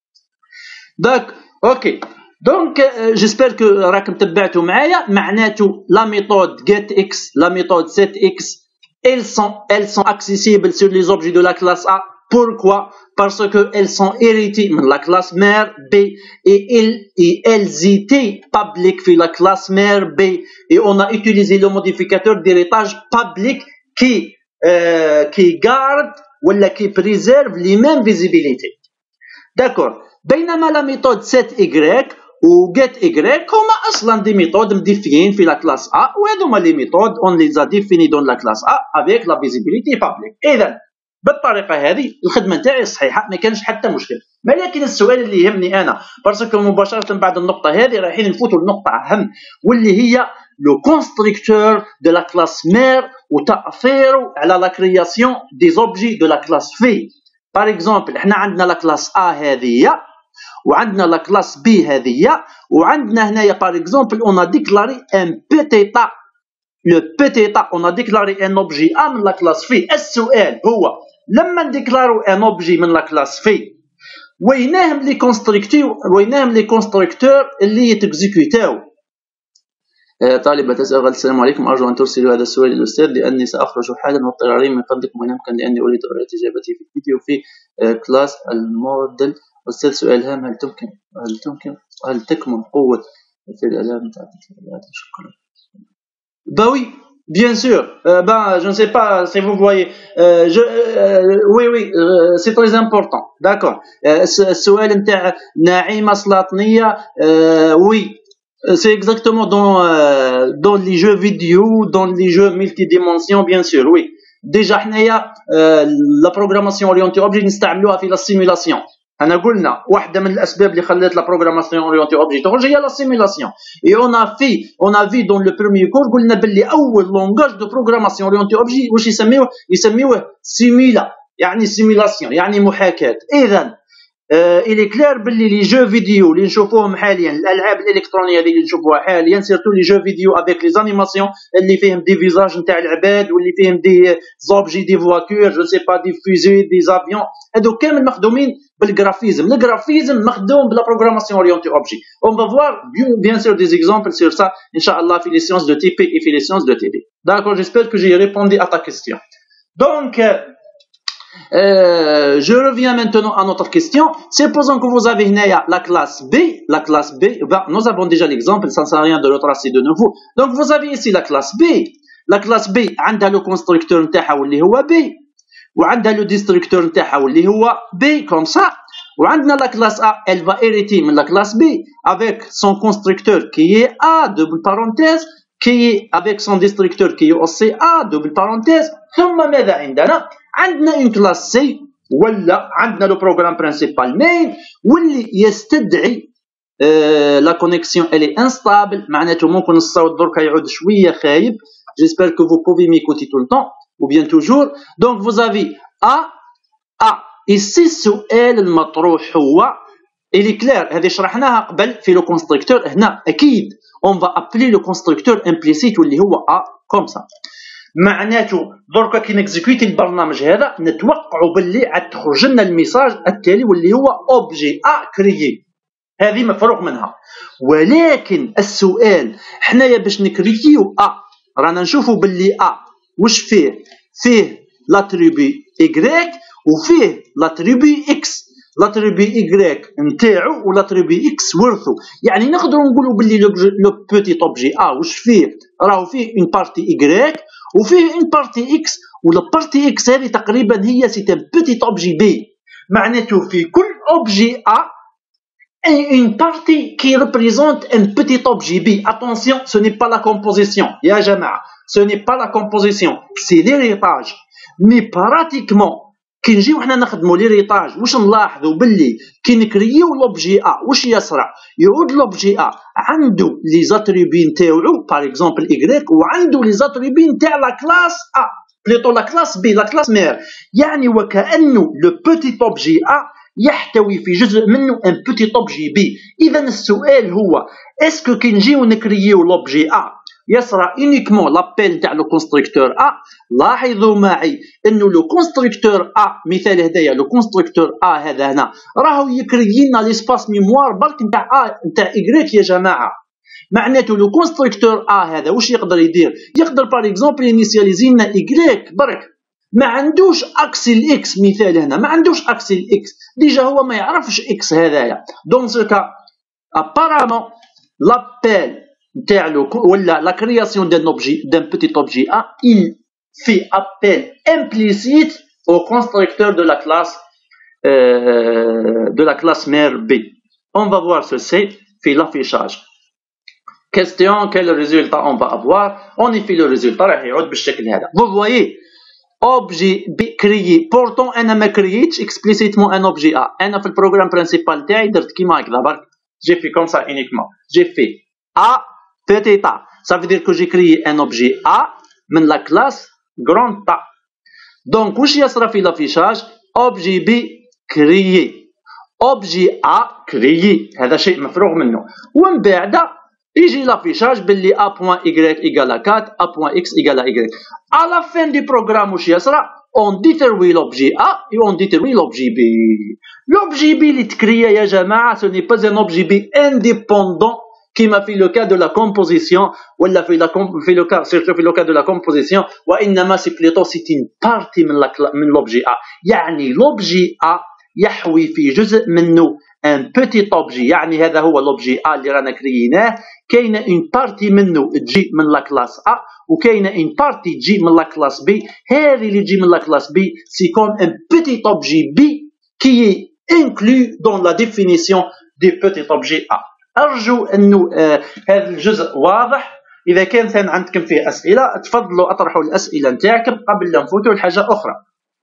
اوكي. Donc, j'espère que راكم تبعتوا معايا. معناته la méthode getX, la méthode 7x, elles sont accessibles sur les objets de la classe A. Pourquoi? Parce que elles sont héritées de la classe mère B et elles étaient publiques في la classe mère B, et on a utilisé le modificateur d'héritage public qui garde ولا كي بريزيرف لي ميم فيزيبيليتي. داكور. بينما لا ميثود set y و get y هما اصلا دي ميثود مديفيين في لا كلاس A وهذوما لي ميثود اون لي زا ديفيني دون لا كلاس A avec la visibilité publique. اذا بالطريقه هذه الخدمه نتاعي صحيحه ما كانش حتى مشكل. ولكن السؤال اللي يهمني انا باسكو مباشره بعد النقطه هذه رايحين نفوتوا لنقطه اهم واللي هي لو كونستركتور دو لا كلاس مير وتاثيره على لا كرياسيون دي زوبجي دو لا كلاس في. باغ اكزومبل احنا عندنا لا كلاس A هذه وعندنا لا كلاس B هذه وعندنا هنايا باغ اكزومبل اون ا ديكلاري ان بيتي تا. لو بيتي تا اون ا ديكلاري ان اوبجي A من لا كلاس في. السؤال هو لما نديكلارو ان اوبجي من لا كلاس في وينهم لي كونستركتور اللي يتكزيكوتاو. طالبة تسأل السلام عليكم، أرجو أن ترسلوا هذا السؤال للأستاذ لأني سأخرج حالا واضطراريا من فضلكم وإن أمكن لأني أريد قراءة إجابتي في الفيديو في كلاس الموديل. أستاذ سؤال هام، هل تكمن قوة في الإعلام تاع شكرا. Bah oui, bien sûr. Je ne sais pas si vous voyez. Oui, c'est très important. D'accord. السؤال نتاع نعيمة سلاطنية. Oui, c'est exactement dans les jeux vidéo, dans les jeux multidimensions, bien sûr. Oui. Déjà حنايا la programmation orientée objet نستعملوها في la simulation. أنا قلنا واحدة من الأسباب اللي خلت لا بروغراماسيون أورينتي أوبجي تخرج هي لا سيميلاسيون. إي أون في دون لو بروميي كور قلنا باللي أول لونغاج دو بروغراماسيون أورينتي أوبجي واش يسميوه سيميلا، يعني سيميلاسيون يعني محاكاة. إذا إلي كلير باللي لي جو فيديو اللي نشوفوهم حاليا، الألعاب الإلكترونية اللي نشوفوها حاليا سيرتو لي جو فيديو افيك لي زانيماسيون اللي فيهم دي فيزاج نتاع العباد واللي فيهم دي زوبجي دي فواتور جو سي با دي فوزي دي زافيون، هادو كامل مخدومين بالجرافيزم. الجرافيزم مخدوم بلا بروغراماسيون اورينتي اوبجي. اون فا فوار bien sûr des exemples sur ça inchallah في les sciences de TP et في les sciences de TD. D'accord, j'espère que j'ai répondu à ta question. Donc je reviens maintenant à notre question. Supposons que vous avez la classe B. Nous avons déjà l'exemple, ça ne sert à rien de le tracer de nouveau. Donc vous avez ici la classe B. La classe B عندها le constructeur نتاعها واللي هو B وعندها le destructeur نتاعها واللي هو B comme ça. وعندنا la classe A, elle va hériter من la classe B avec son constructeur qui est A double parenthèse qui est avec son destructeur qui est aussi A double parenthèse. ثم ماذا عندنا une classe C ولا عندنا le programme principal main واللي يستدعي la connexion elle est instable. معناته ممكن الصوت دركا يعود شوية خايب. J'espère que vous pouvez m'écouter tout le temps ou bien toujours. Donc vous avez A. ici السؤال المطروح هو اللي كلير هذه شرحناها قبل في لو كونستركتور. هنا أكيد on va appeler le constructeur implicite واللي هو A comme ça. معناته دركا كي نكزيكوتي البرنامج هذا نتوقعوا باللي عاد تخرج لنا الميساج التالي واللي هو اوبجي ا كريي. هذه مفروغ منها. ولكن السؤال حنايا باش نكرييو رانا نشوفوا باللي واش فيه لاتريبي ايغريك وفيه لاتريبي اكس. لاتريبي ايغريك نتاعو ولاتريبي اكس ورثو. يعني نقدروا نقولوا باللي لو بوتيت اوبجي واش فيه راهو فيه اون بارتي ايغريك وفيه une partie X و la partie X هذه تقريبا هي c'est un petit objet B. معناته في كل objet A une partie qui représente un petit objet B. Attention, ce n'est pas la composition يا جماعة, ce n'est pas la composition, c'est l'héritage. mais pratiquement كي نجيو حنا نخدموا ليريطاج واش نلاحظوا باللي كي نكريو لوبجي واش يصرى يعود لوبجي عنده لي زاتريبي نتاعو باغ اكزومبل ايغريك وعنده لي زاتريبي نتاع لا كلاس بليطو لا كلاس بي لا كلاس مير. يعني وكانه لو بوتيت اوبجي يحتوي في جزء منه ان بوتيت اوبجي بي. اذا السؤال هو اسكو كي نجيو نكريو لوبجي يصرى uniquement l'appel تاع لو كونستركتور لاحظوا معي انه لو كونستركتور مثال هدايا لو كونستركتور هذا هنا راهو يكري لنا ليسباس ميموار برك نتاع ايغريك يا جماعه. معناته لو كونستركتور هذا واش يقدر يدير؟ يقدر باغ اكزومبل انيسياليزي لنا ايغريك برك ما عندوش اكسل اكس. مثال هنا ما عندوش اكسل اكس ديجا هو ما يعرفش اكس هذايا. دون سو كا ابارامون لابيل la création d'un objet, d'un petit objet il fait appel implicite au constructeur de la classe mère B. On va voir ce c'est fait l'affichage. Question, quel résultat on va avoir? On y fait le résultat راح يعود بالشكل هذا. Vous voyez, objet B créé. Pourtant انا ما créيتش explicitement un objet A. انا في البروغرام برينسيبال تاعي درت كيما هكذا برك. J'ai fait comme ça uniquement. J'ai fait A petit A. Ça veut dire que j'ai créé un objet A من la classe grande A. Donc واش يصرى في l'affichage? objet B créé. objet A créé. هذا شيء مفروغ منه. ومن بعد يجي l'affichage باللي A.Y égale à 4, A.X égale à Y. À la fin du programme واش يصرى؟ on détruit l'objet A et on détruit l'objet B. L'objet B اللي تكريا يا جماعة ce n'est pas un objet B indépendant كما في le cas de la composition ولا في le cas de la composition وإنما c'est plutôt c'est une partie من l'objet A. يعني l'objet A يحوي في جزء منه un petit objet. يعني هذا هو l'objet A اللي رانا كريناه. كاينه une partie منه تجي من la classe A وكاينه une partie تجي من la classe B. هذه اللي تجي من la classe B c'est comme un petit objet B qui est inclus dans la définition du petit objet A. أرجو أنه هذا الجزء واضح. إذا كان عندكم فيه أسئلة تفضلوا أطرحوا الأسئلة نتاعكم قبل لا نفوتوا لحاجة أخرى.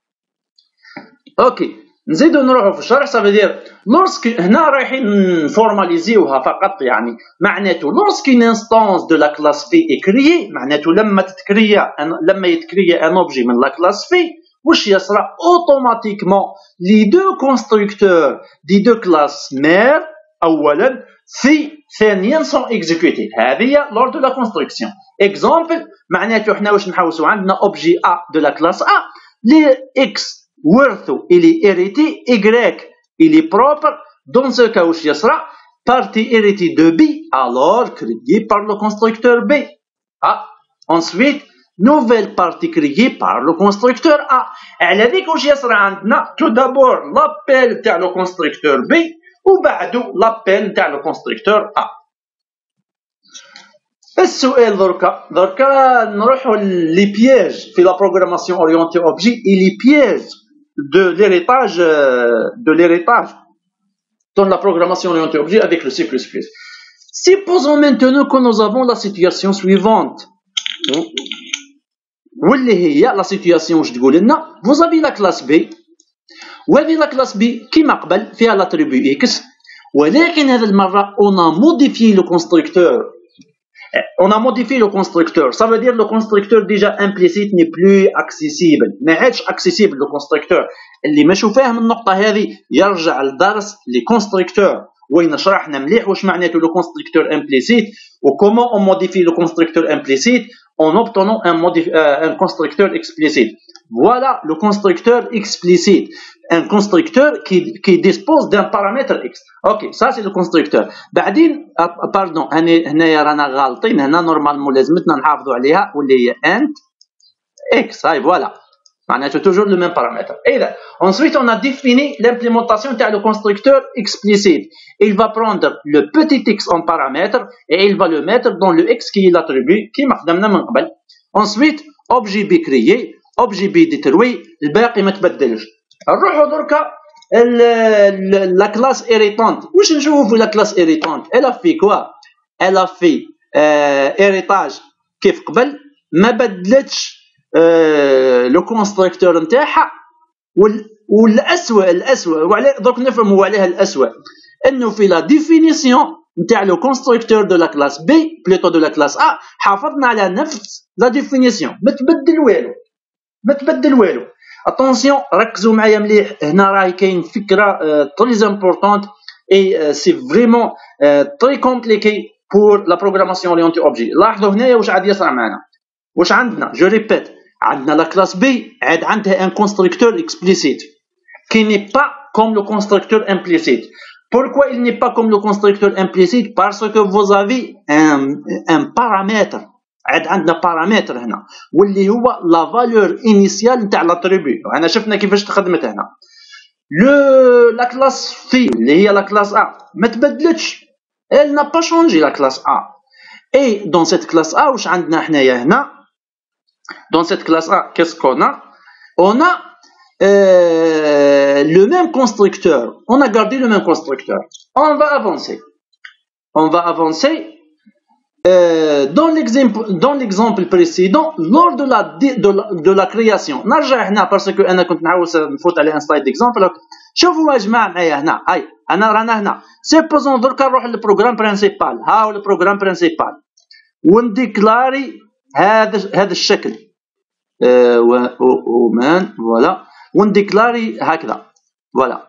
أوكي نزيدو نروحو في الشرح. سافيدير لورسك هنا رايحين نفورماليزيوها فقط. يعني معناته لورسكين انستانس دو لا كلاس في اكريي معناته لما يتكريا ان اوبجي من لا كلاس في واش يصرى اوتوماتيكمون لي دو كونستركتور دي دو كلاس مير اولا في ثانيا سون اكزيكوتي. هذه هي لور دو لا كونستركسيون. اكزامبل معناته حنا واش نحوسو عندنا اوبجي ا دو لا كلاس ا لي اكس ورثو إلي hérité, Y il est propre. Dans ce cas, où sera partie héritée de B, alors créée par le constructeur B. Ensuite, nouvelle partie créée par le constructeur A. Elle a dit que sera tout d'abord l'appel de le constructeur B ou l'appel de le constructeur A. السؤال دركا نروحوا لي بياج في لا بروغراماسيون اورينتي اوبجي et les pièges de l'héritage dans la programmation orientée objet avec le C++. Supposons maintenant que nous avons la situation suivante. واللي هي la situation واش تقول لنا vous avez la classe B وهذه la classe B كيما قبل فيها l'attribut X ولكن هذه المرة on a modifié le constructeur. On a modifié le constructeur. Ça veut dire le constructeur déjà implicite n'est plus accessible. ما عادش accessible le constructeur. اللي ما شوفاه من النقطة هذه يرجع لدرس les constructeurs وين شرحنا مليح واش معناته le constructeur implicite و comment on modifie le constructeur implicite en obtenant un constructeur explicite. Voilà le constructeur explicite. Un constructeur qui dispose d'un paramètre X. Ok, ça c'est le constructeur. بعدين pardon هنايا رانا غالطين. هنا نورمالمون لازمتنا نحافظوا عليها واللي هي int X. هاي فوالا معناته toujours le même paramètre. Et là, ensuite on a défini l'implémentation de le constructeur explicite. Il va prendre le petit X en paramètre et il va le mettre dans le X qui est l'attribut qui خدمنا من قبل. Ensuite objet B créé, objet B détruit, الباقي ما تبدلش. نروحوا دركا la classe héritante. واش نشوفوا la classe héritante? Elle a fait quoi? Elle a fait héritage كيف قبل ما بدلتش لو كونستركتور نتاعها والاسوء وعلى دوك نفهموا عليها الاسوء انه في لا ديفينيسيون نتاع لو كونستركتور دو لا كلاس بي بلوتو دو لا كلاس ا حافظنا على نفس لا ديفينيسيون ما تبدل والو. اتونسيون ركزوا معايا مليح هنا راهي كاين فكره تري امبورطونت اي سي فريمون تري كومبليكي بور لا بروغراماسيون اورينتي اوبجي. لاحظوا هنايا واش عاد يصرى معنا. واش عندنا جو ريبيت عندنا لا كلاس بي عاد عندها ان كونستركتور اكسبليسيت qui n'est pas comme le constructeur implicite. Pourquoi il n'est pas comme le constructeur implicite? Parce que vous avez un paramètre. عندنا paramètre هنا واللي هو la valeur initiale نتاع l'attribut. وهنا شفنا كيفاش تخدمت هنا. la classe phi اللي هي la classe A ما تبدلتش. Elle n'a pas changé la classe A. Et dans cette classe A واش عندنا حنايا هنا؟ Dans cette classe A, qu'est-ce qu'on a? On a le même constructeur. On a gardé le même constructeur. On va avancer. Dans l'exemple précédent, lors de la création. نرجع هنا parce que أنا كنت نعاوز نفوت على un slide d'exemple. شوفوا يا جماعة معايا هنا. أنا رانا هنا. Supposons دركا نروح للبروغرام برينسيبال. هاو البروغرام برينسيبال. ونديكلاري هذا الشكل. ومان فوالا. ونديكلاري هكذا. فوالا.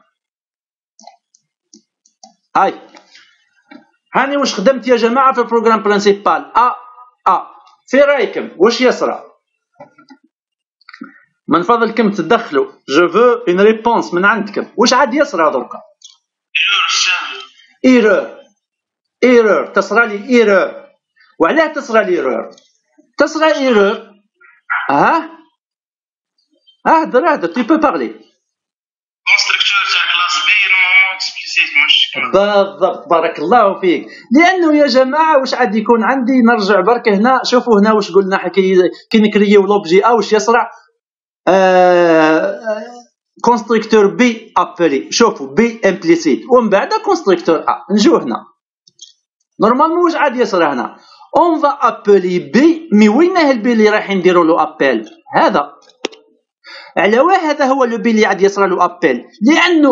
هاني واش خدمت يا جماعه في البروغرام برينسيبال في رايكم واش يصرى؟ من فضلكم تدخلوا. جو فو اون ريبونس من عندكم. واش عاد يصرى دركا؟ ايرور تصرى لي ايرور. وعلاه تصرى لي ايرور؟ تصرى ايرور هدر تي بو بارلي. بالضبط بارك الله فيك. لانه يا جماعه واش عاد يكون عندي؟ نرجع برك هنا. شوفوا هنا واش قلنا كي نكريو لوبجي واش يصرع. كونستركتور بي ابلي. شوفوا بي امبليسيت ومن بعد كونستركتور نجو هنا نورمالمون واش عاد يصرع هنا؟ اون فا ابلي بي. مي وين البي اللي رايحين نديروا له ابل؟ هذا على هذا هو لو بي اللي عاد يصرى له ابل. لانه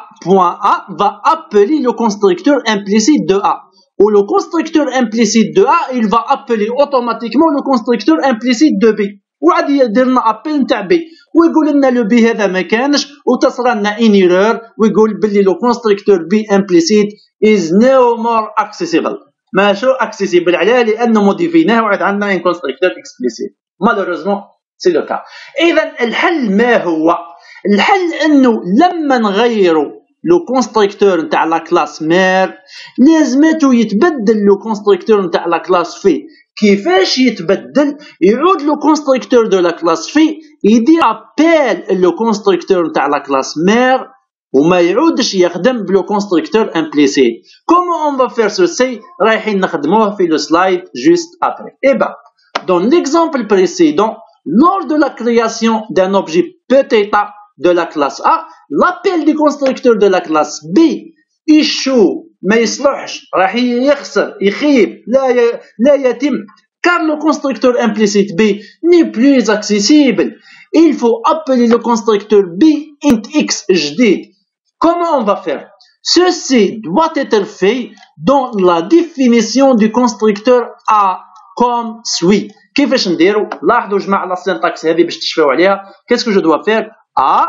a.a va appeler le constructeur implicite de a. Ou le constructeur implicite de a il va appeler automatiquement le constructeur implicite de b. وعاد يدير لنا ابل نتاع بي ويقول لنا لو بي هذا ما كانش وتصرى لنا ان ايرور ويقول باللي لو كونستركتور بي امبليسيت از نو مور اكسيسيبل. ماشو اكسيسيبل علاه؟ لانه موديفيناه وعاد عندنا ان كونستركتور اكسبليسيت. مالوريزمون سي لو كا. اذا الحل ما هو؟ الحل انه لما نغيروا لو كونستركتور نتاع لا كلاس مير لازمته يتبدل لو كونستركتور نتاع لا كلاس في. كيفاش يتبدل؟ يعود لو كونستركتور دو لا كلاس في يدير ابل لو كونستركتور نتاع لا كلاس مير وما يعودش يخدم بلو كونستركتور امبليسيت. كومون اون فا فير سوسي رايحين نخدموه في لو سلايد جوست ابري. اي با دون ليكزامبل بريسيدون lors de la création d'un objet petit a de la classe A, l'appel du constructeur de la classe B échoue. ما يصلحش راح يخسر يخيب لا يتم car le constructeur implicite B n'est plus accessible. Il faut appeler le constructeur B int x جديد. Comment on va faire? Ceci doit être fait dans la définition du constructeur A comme suit. كيفاش نديرو؟ لاحظوا جماعه لا سينتاكس هذه باش تشفاو عليها. كيسكو جو دوا فير؟ ا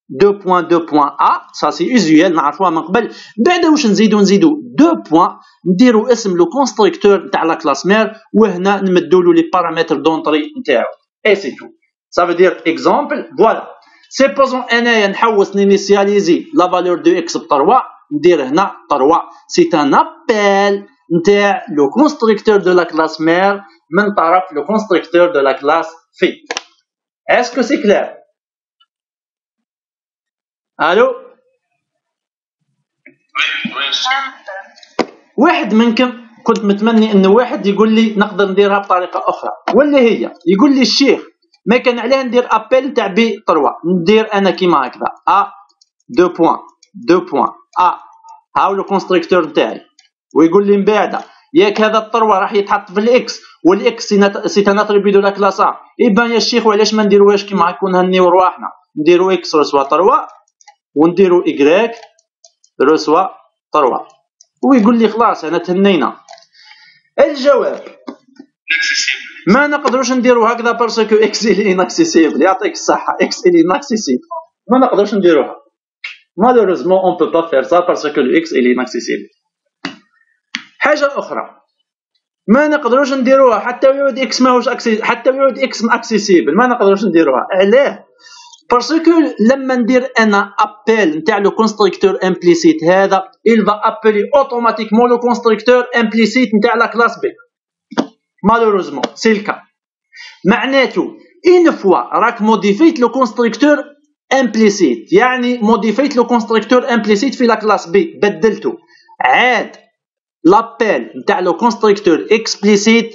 2.2.a ça c'est usuel نعرفوها من قبل. بعد واش نزيدو 2 بوين نديرو اسم لو كونستركتور نتاع لا كلاس مير وهنا نمدوا له لي بارامتر دونطري نتاعو اي سي تو. ça veut dire exemple voilà. سيبوزون انايا نحوس نينيسياليزي لا فالور دو اكس ب 3 ندير هنا 3 سي ان ابل نتاع لو كونستركتور دو لا كلاس مير من طرف لو كونستركتور دو لا كلاس في. est-ce que c'est clair? الو واحد منكم كنت متمني انه واحد يقول لي نقدر نديرها بطريقه اخرى واللي هي يقول لي الشيخ ما كان عليه ندير ابل تاع بي 3 ندير انا كيما هكذا ا 2 بوين ا هاو لو كونستركتور نتاعي ويقول لي من بعد ياك هذا الطروه راح يتحط في الاكس والاكس سي ان اتريبيو دو لا كلاس ا. ايبا يا الشيخ وعلاش ما نديروهاش كيما هكا نهنيو رواحنا نديرو اكس رسوا 3 ونديرو ايكغيك رسوا 3 ويقول لي خلاص انا تهنينا. الجواب ما نقدروش نديرو هكذا باسكو اكس لي اناكسيسيبل. يعطيك الصحه اكس لي اناكسيسيبل ما نقدروش نديروها. malheureusement on peut pas faire ça parce que le x il est inaccessible. حاجه اخرى ما نقدروش نديروها حتى يعود اكس ماهوش حتى يعود اكس اكسيسيبل ما نقدروش نديروها. علاه؟ باسكو لما ندير انا ابل نتاع لو كونستركتور امبليسيت هذا il va appeler automatiquement le constructeur implicite نتاع لا كلاس بي. malheureusement c'est le cas. معناته une fois راك موديفيت لو كونستركتور امبليسيت يعني موديفيت لو كونستركتور امبليسيت في لا كلاس بي بدلته عاد لابيل نتاع لو كونستركتور اكسبليسيت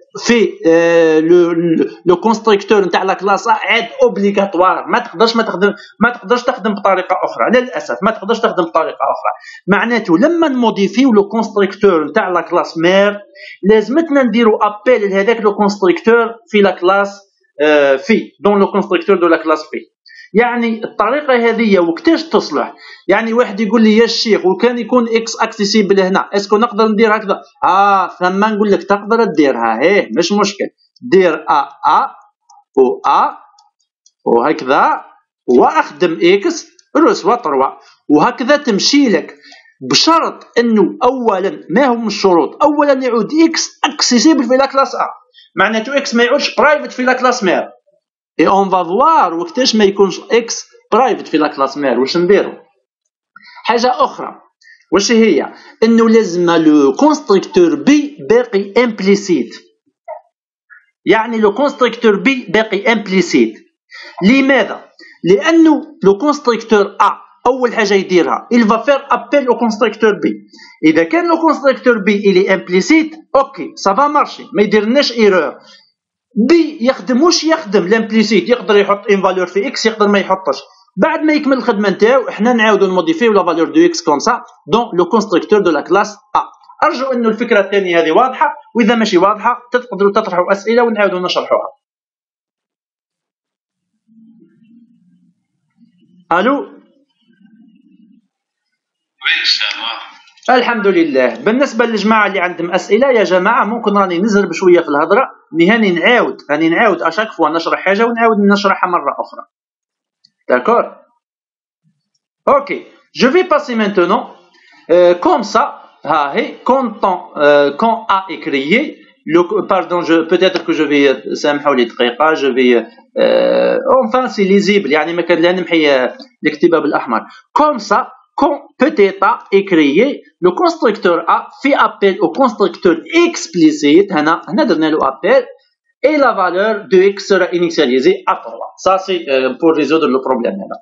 في لو كونستركتور نتاع لا كلاس عاد اوبليغاتوار، ما تقدرش تخدم بطريقه اخرى، للاسف ما تقدرش تخدم بطريقه اخرى. معناته لما نموديفيو لو كونستركتور نتاع لا كلاس مير لازمتنا نديرو ابيل لهذاك لو كونستركتور في لا كلاس في دون لو كونستركتور دو لا كلاس بي. يعني الطريقه هذه وقتاش تصلح؟ يعني واحد يقول لي يا الشيخ وكان يكون اكس اكسيسيبل هنا اسكو نقدر ندير هكذا؟ ثم نقول لك تقدر ديرها، مش مشكل، دير و وهكذا واخدم اكس رسوة طروا، وهكذا تمشي لك، بشرط انه اولا ما هم الشروط؟ اولا يعود اكس اكسيسيبل في لا كلاس معناته اكس ما يعودش برايفت في لا كلاس مير. اي اون فا فوار وقتاش ما يكونش اكس برايفت في لا كلاس مير واش نديرو. حاجه اخرى واش هي؟ انه لازم لو كونستركتور بي باقي امبليسيت، يعني لو كونستركتور بي باقي امبليسيت. لماذا؟ لانه لو كونستركتور اول حاجه يديرها il va faire appel au constructeur B. اذا كان لو كونستركتور B il est implicite اوكي ça va marcher، ما يديرناش ايرور. بي يخدم واش يخدم الامبليسيت، يقدر يحط ان فالور في اكس يقدر ما يحطش. بعد ما يكمل الخدمه نتاعو احنا نعاودو نموديفيو لا فالور دو اكس كوم سا دون لو كونستركتور دو لا كلاس ارجو انه الفكره الثانيه هذه واضحه، واذا ماشي واضحه تقدروا تطرحوا اسئله ونعاودوا نشرحوها. الو الحمد لله. بالنسبه للجماعه اللي عندهم اسئله يا جماعه ممكن راني نزرب شويه في الهضره، راني نعاود اشاك فوا نشرح حاجه ونعاود نشرحها مره اخرى. D'accord? Ok, je vais passer maintenant comme ça. Quand A est créé, pardon, peut-être que je vais je vais enfin c'est lisible يعني ما كان لا نمحي الكتابه بالاحمر. Comme ça, quand petit A est créé, le constructeur A fait appel au constructeur explicite. هنا درنا له appel et la valeur de x sera initialisée à 3. Ça c'est pour résoudre le problème là.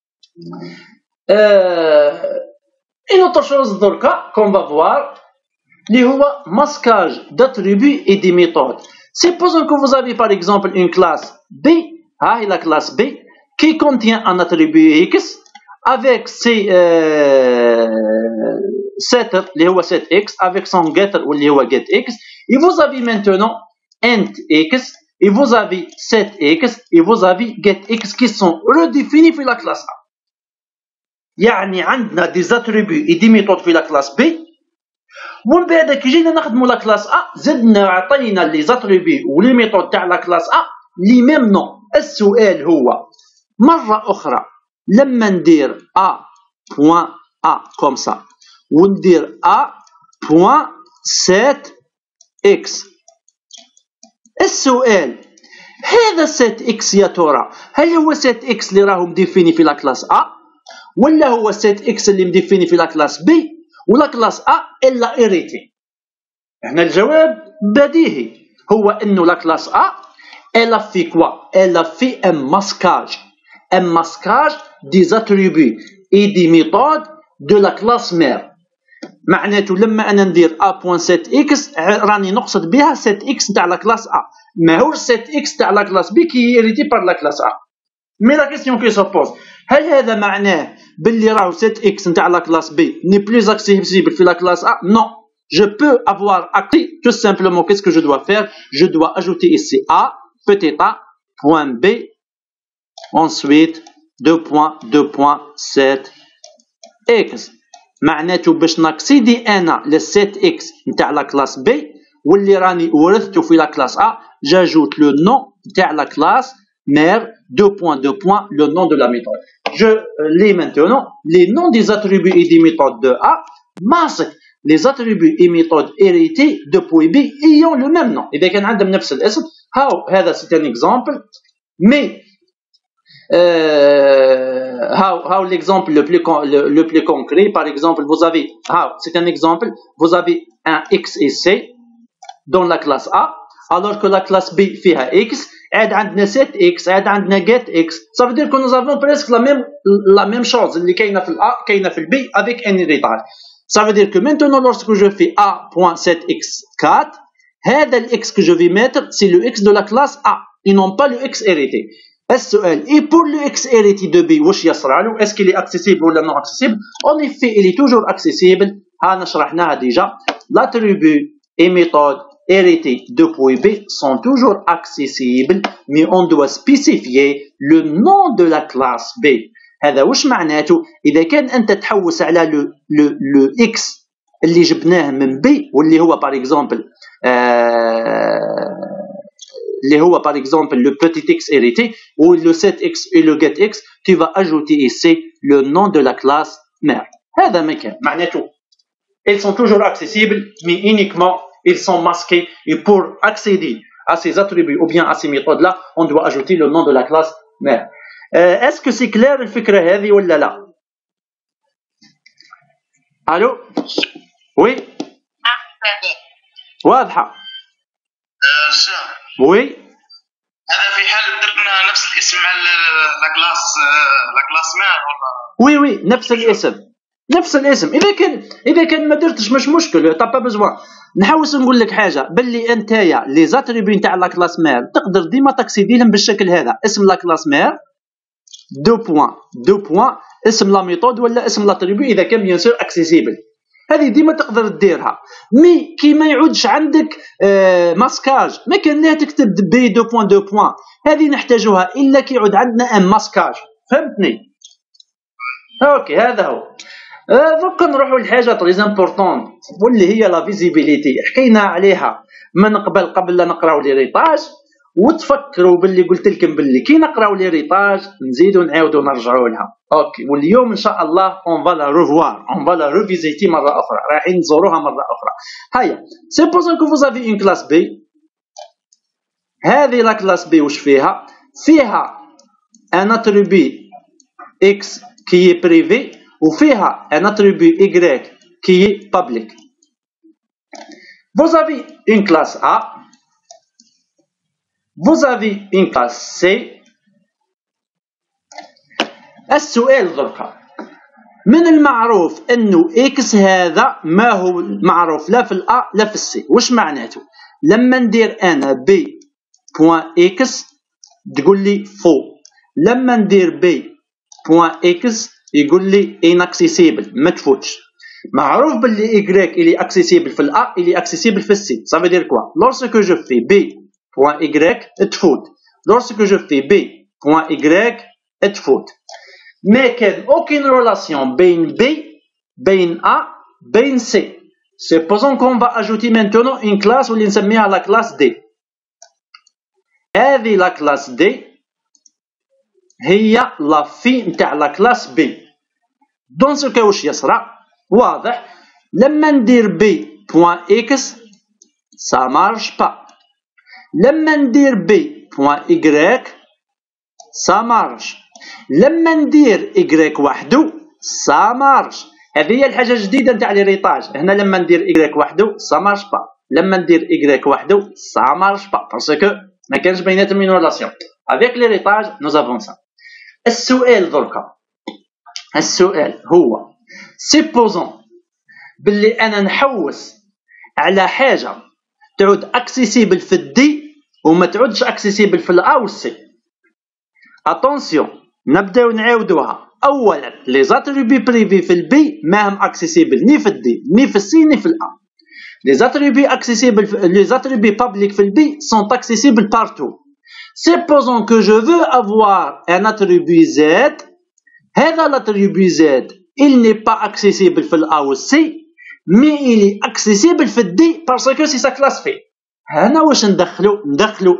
Une autre chose qu'on va voir, les masquage d'attributs et des méthodes. Supposons que vous avez par exemple une classe B, la classe B, qui contient un attribut x avec ses setter, set x, avec son getter ou get x, et vous avez maintenant int x, et vous avez set x, et vous avez get x qui sont redéfinis في la classe A. يعني عندنا des attributs et des méthodes في la classe B، ومن بعد كي جينا نخدموا la classe A زدنا عطينا les attributs و les méthodes تاع la classe A لي ميم نون. السؤال هو مرة أخرى لما ندير A point A comme ça وندير A point set x، السؤال هذا set x يا ترى هل هو set x اللي راهو مديفيني في لا كلاس A ولا هو set x اللي مديفيني في لا كلاس B ولا كلاس A إلا إيريتي؟ هنا الجواب بديهي، هو إنه لا كلاس A elle a fait quoi? Elle a fait un masquage des attributs et des méthodes de la classe mère. معناته لما انا ندير A.set.x راني نقصد بها set.x نتاع لا كلاس A، ماهوش set.x تاع لا كلاس B كي هيريتي بار لا كلاس A. مي لا كيسيون كي سوبوز هل هذا معناه باللي راهو set.x نتاع لا كلاس B ني بلوز اكسيسيبل في لا كلاس A؟ Non, je peux avoir accès tout simplement. Qu'est-ce que je dois faire? Je dois ajouter ici A petit a point B ensuite 2.2.set x. معناته باش ناكسيدي انا للسيت اكس نتاع لا كلاس بي واللي راني ورثته في لا كلاس ا جاجوت لو نون نتاع لا كلاس mère 2.2. le nom de la méthode. Je lis maintenant les noms des attributs et des méthodes de A masquent les attributs et méthodes hérités depuis B ayant le même nom. إذا كان عندهم نفس الاسم هذا c'est un exemple, mais how l'exemple le plus concret, par exemple, vous avez, c'est un exemple, vous avez un x et c dans la classe A, alors que la classe B fait un x, عاد عندنا set x, عاد عندنا get x, ça veut dire que nous avons presque la même chose, اللي كاينه في ال A كاينه في ال B avec un héritage. Ça veut dire que maintenant lorsque je fais A.setx4 هذا الاكس que je vais mettre c'est le x de la classe A et non pas le x hérité. السؤال et pour le x hérité de B واش يصرى له est-ce qu'il est accessible ولا non accessible? En effet il est toujours accessible. ها شرحناها déjà. L'attribut et méthode héritée de point B sont toujours accessibles mais on doit spécifier le nom de la classe B. هذا واش معناته؟ إذا كان أنت تحوس على le x اللي جبناه من B واللي هو par exemple اللي هو par exemple le petit x hérité ou le set x et le get x, tu vas ajouter ici le nom de la classe mère. هذا ما كان معناته ils sont toujours accessibles mais uniquement ils sont masqués et pour accéder à ces attributs ou bien à ces méthodes là on doit ajouter le nom de la classe mère. est-ce que c'est clair الفكرة هذه ولا لا؟ الو وي واضحة؟ وي هذا في حال درنا نفس الاسم على لا كلاس مير وي وي نفس الاسم اذا كان ما درتش مش مشكل طا با بزوان. نحاول نقول لك حاجه باللي انتيا لي زاتريبي نتاع لا كلاس مير تقدر ديما تاكسيدي لهم بالشكل هذا اسم لا كلاس مير دو بوين اسم لا ميثود ولا اسم لاتريبي اذا كان بيان سور اكسيسيبل. هذه ديما تقدر ديرها مي كي ما يعودش عندك ماسكاج ما كان لا تكتب بي دو بوين هذه نحتاجوها الا كي يعود عندنا ان ماسكاج. فهمتني؟ اوكي هذا هو. دوكا نروحوا لحاجه تريز امبورطون واللي هي لا فيزيبيليتي. حكينا عليها من قبل لا نقراو لي ريطاج وتفكروا باللي قلت لكم باللي كي نقراو لي ريطاج نزيدوا نعاودوا نرجعوا لها. اوكي واليوم ان شاء الله اون فا لا ريفوار اون فا لا ريفيزيتي مره اخرى رايحين نزوروها مره اخرى. هيا سيبوزون كو فوز افي اون كلاس بي. هذه لا كلاس بي واش فيها ان اتريبي اكس كي بريفي وفيها ان اتريبي y qui est public. Vous avez une classe A, vous avez une classe C. السؤال دركا من المعروف انه x هذا ما هو معروف لا في الA لا في الC. واش معناته؟ لما ندير انا b بوان x تقول لي فو، لما ندير b بوان x يقول لي inaccessible ما تفوتش. معروف باللي y il est accessible في الA il est accessible في الC. ça veut dire quoi? lorsque je fais b point y تفوت، lorsque je fais b point y تفوت. ما كان aucune relation بين b بين A بين C. supposons qu'on va ajouter maintenant une classe واللي نسميها la classe D. هذه la classe D هي لا في نتاع لا كلاس بي. دون سو كا واش يصرى؟ واضح لما ندير بي بوان اكس سا مارش با، لما ندير بي بوان ايكغيك سا مارش، لما ندير ايكغيك وحدو سا مارش. هذه هي الحاجه الجديده نتاع لي ريطاج. هنا لما ندير ايكغيك وحدو سا مارش با، لما ندير ايكغيك وحدو سا مارش با باسكو ما كانش بيناتهم اون ريلاسيون. افيك لي ريطاج نوز افونسون. السؤال دركا السؤال هو سيبوزون باللي انا نحوس على حاجه تعود اكسيسيبل في الدي وما تعودش اكسيسيبل في الا والسي. اتونسيون نبداو نعاودوها. اولا لي زاتريبي بريفي في البي ماهم اكسيسيبل ني في الدي ني في السي ني في الا. لي زاتريبي اكسيسيبل لي زاتريبي بابليك في البي سون اكسيسيبل بارتو. Supposons que je veux avoir un attribut Z. هذا l'attribut Z il n'est pas accessible في الA ou C mais il est accessible في D parce que c'est sa classe phi. هنا واش ندخلو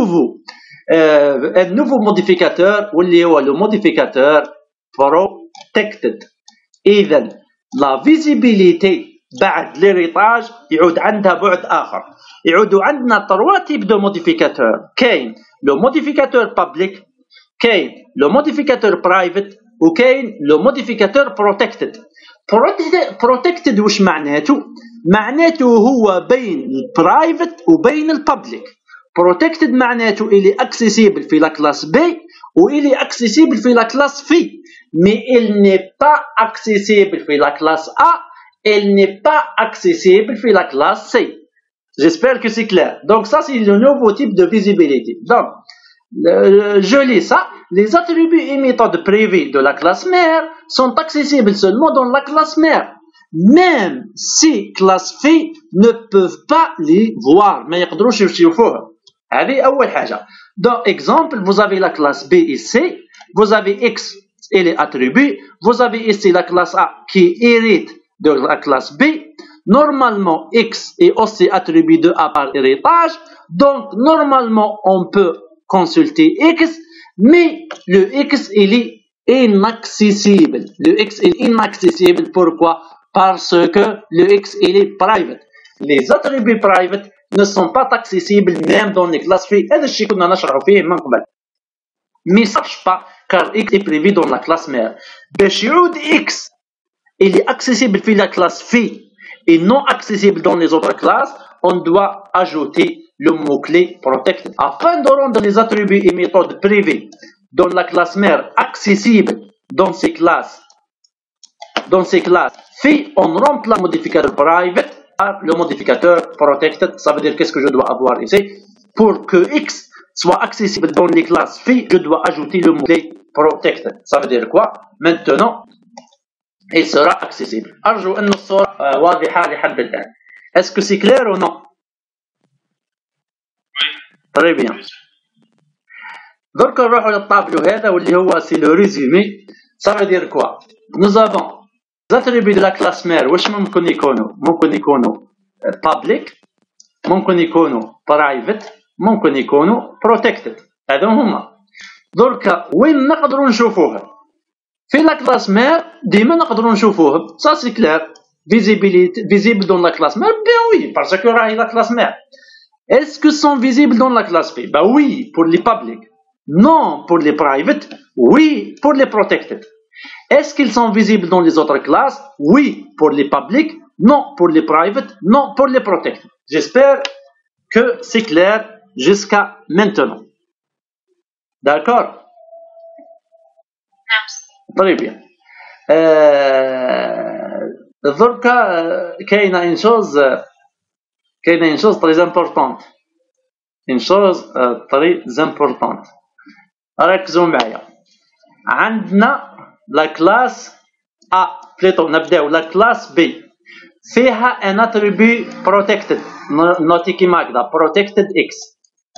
un nouveau modificateur واللي هو le modificateur protected. إذا la visibilité بعد l'héritage يعود عندها بعد آخر. يعودوا عندنا 3 types de modificateurs. كاين le modificateur public، كاين le modificateur private، وكاين le modificateur protected. protected واش معناته؟ معناته هو بين البرايفت وبين البابليك. protected معناته il est accessible في la classe B و il est accessible في la classe phi mais il n'est pas accessible في la classe A، il n'est pas accessible في la classe C. J'espère que c'est clair. Donc ça, c'est le nouveau type de visibilité. Donc, je lis ça. Les attributs et méthodes privées de la classe mère sont accessibles seulement dans la classe mère. Même si classe fille ne peuvent pas les voir. ما يقدروش يشوفوها. هذه أول حاجة. Dans exemple, vous avez la classe B et C. Vous avez X et les attributs. Vous avez ici la classe A qui hérite de la classe B. Normalement, X est aussi attribué de A par héritage. Donc, normalement, on peut consulter X, mais le X, il est inaccessible. Le X est inaccessible. Pourquoi? Parce que le X, il est private. Les attributs private ne sont pas accessibles même dans les classes filles. هذا الشيء كنا نشرحه فيه من قبل. Mais ça ne marche pas car X est prévu dans la classe mère. باش يعود X, il est accessible dans la classe fille et non accessible dans les autres classes, on doit ajouter le mot-clé protected. Afin de rendre les attributs et méthodes privées dans la classe mère accessibles dans ces classes filles, on remplace le modificateur private par le modificateur protected. Ça veut dire qu'est-ce que je dois avoir ici? Pour que X soit accessible dans les classes filles, je dois ajouter le mot-clé protected. Ça veut dire quoi? Maintenant, il sera accessible. أرجو أن الصورة واضحة لحد الآن. Est-ce que c'est clair ou non? Très bien. Donc, نروحوا للطابلو هذا واللي هو c'est le résumé. Ça veut dire quoi? Nous avons les attributs de la classe mère. واش ممكن يكونوا public, ممكن يكونوا private, ممكن يكونوا protected. هذا هما. درك وين نقدروا نشوفوها؟ في la classe mère ديما نقدروا نشوفوهم. Ça c'est clair. Visible dans la classe mère? Bien oui, parce que راهي la classe mère. Est-ce que sont visibles dans la classe fille? Bah oui, pour les public. Non, pour les private. Oui, pour les protected. Est-ce qu'ils sont visibles dans les autres classes? Oui, pour les public. Non, pour les private. Non, pour les protected. J'espère que c'est clair jusqu'à maintenant. D'accord? Très bien. دركا كاينه une chose très importante. Une chose très importante. ركزوا معايا. عندنا la classe A. plutôt نبداو la classe B. فيها un attribut protected. نوتي كيما هكذا protected X.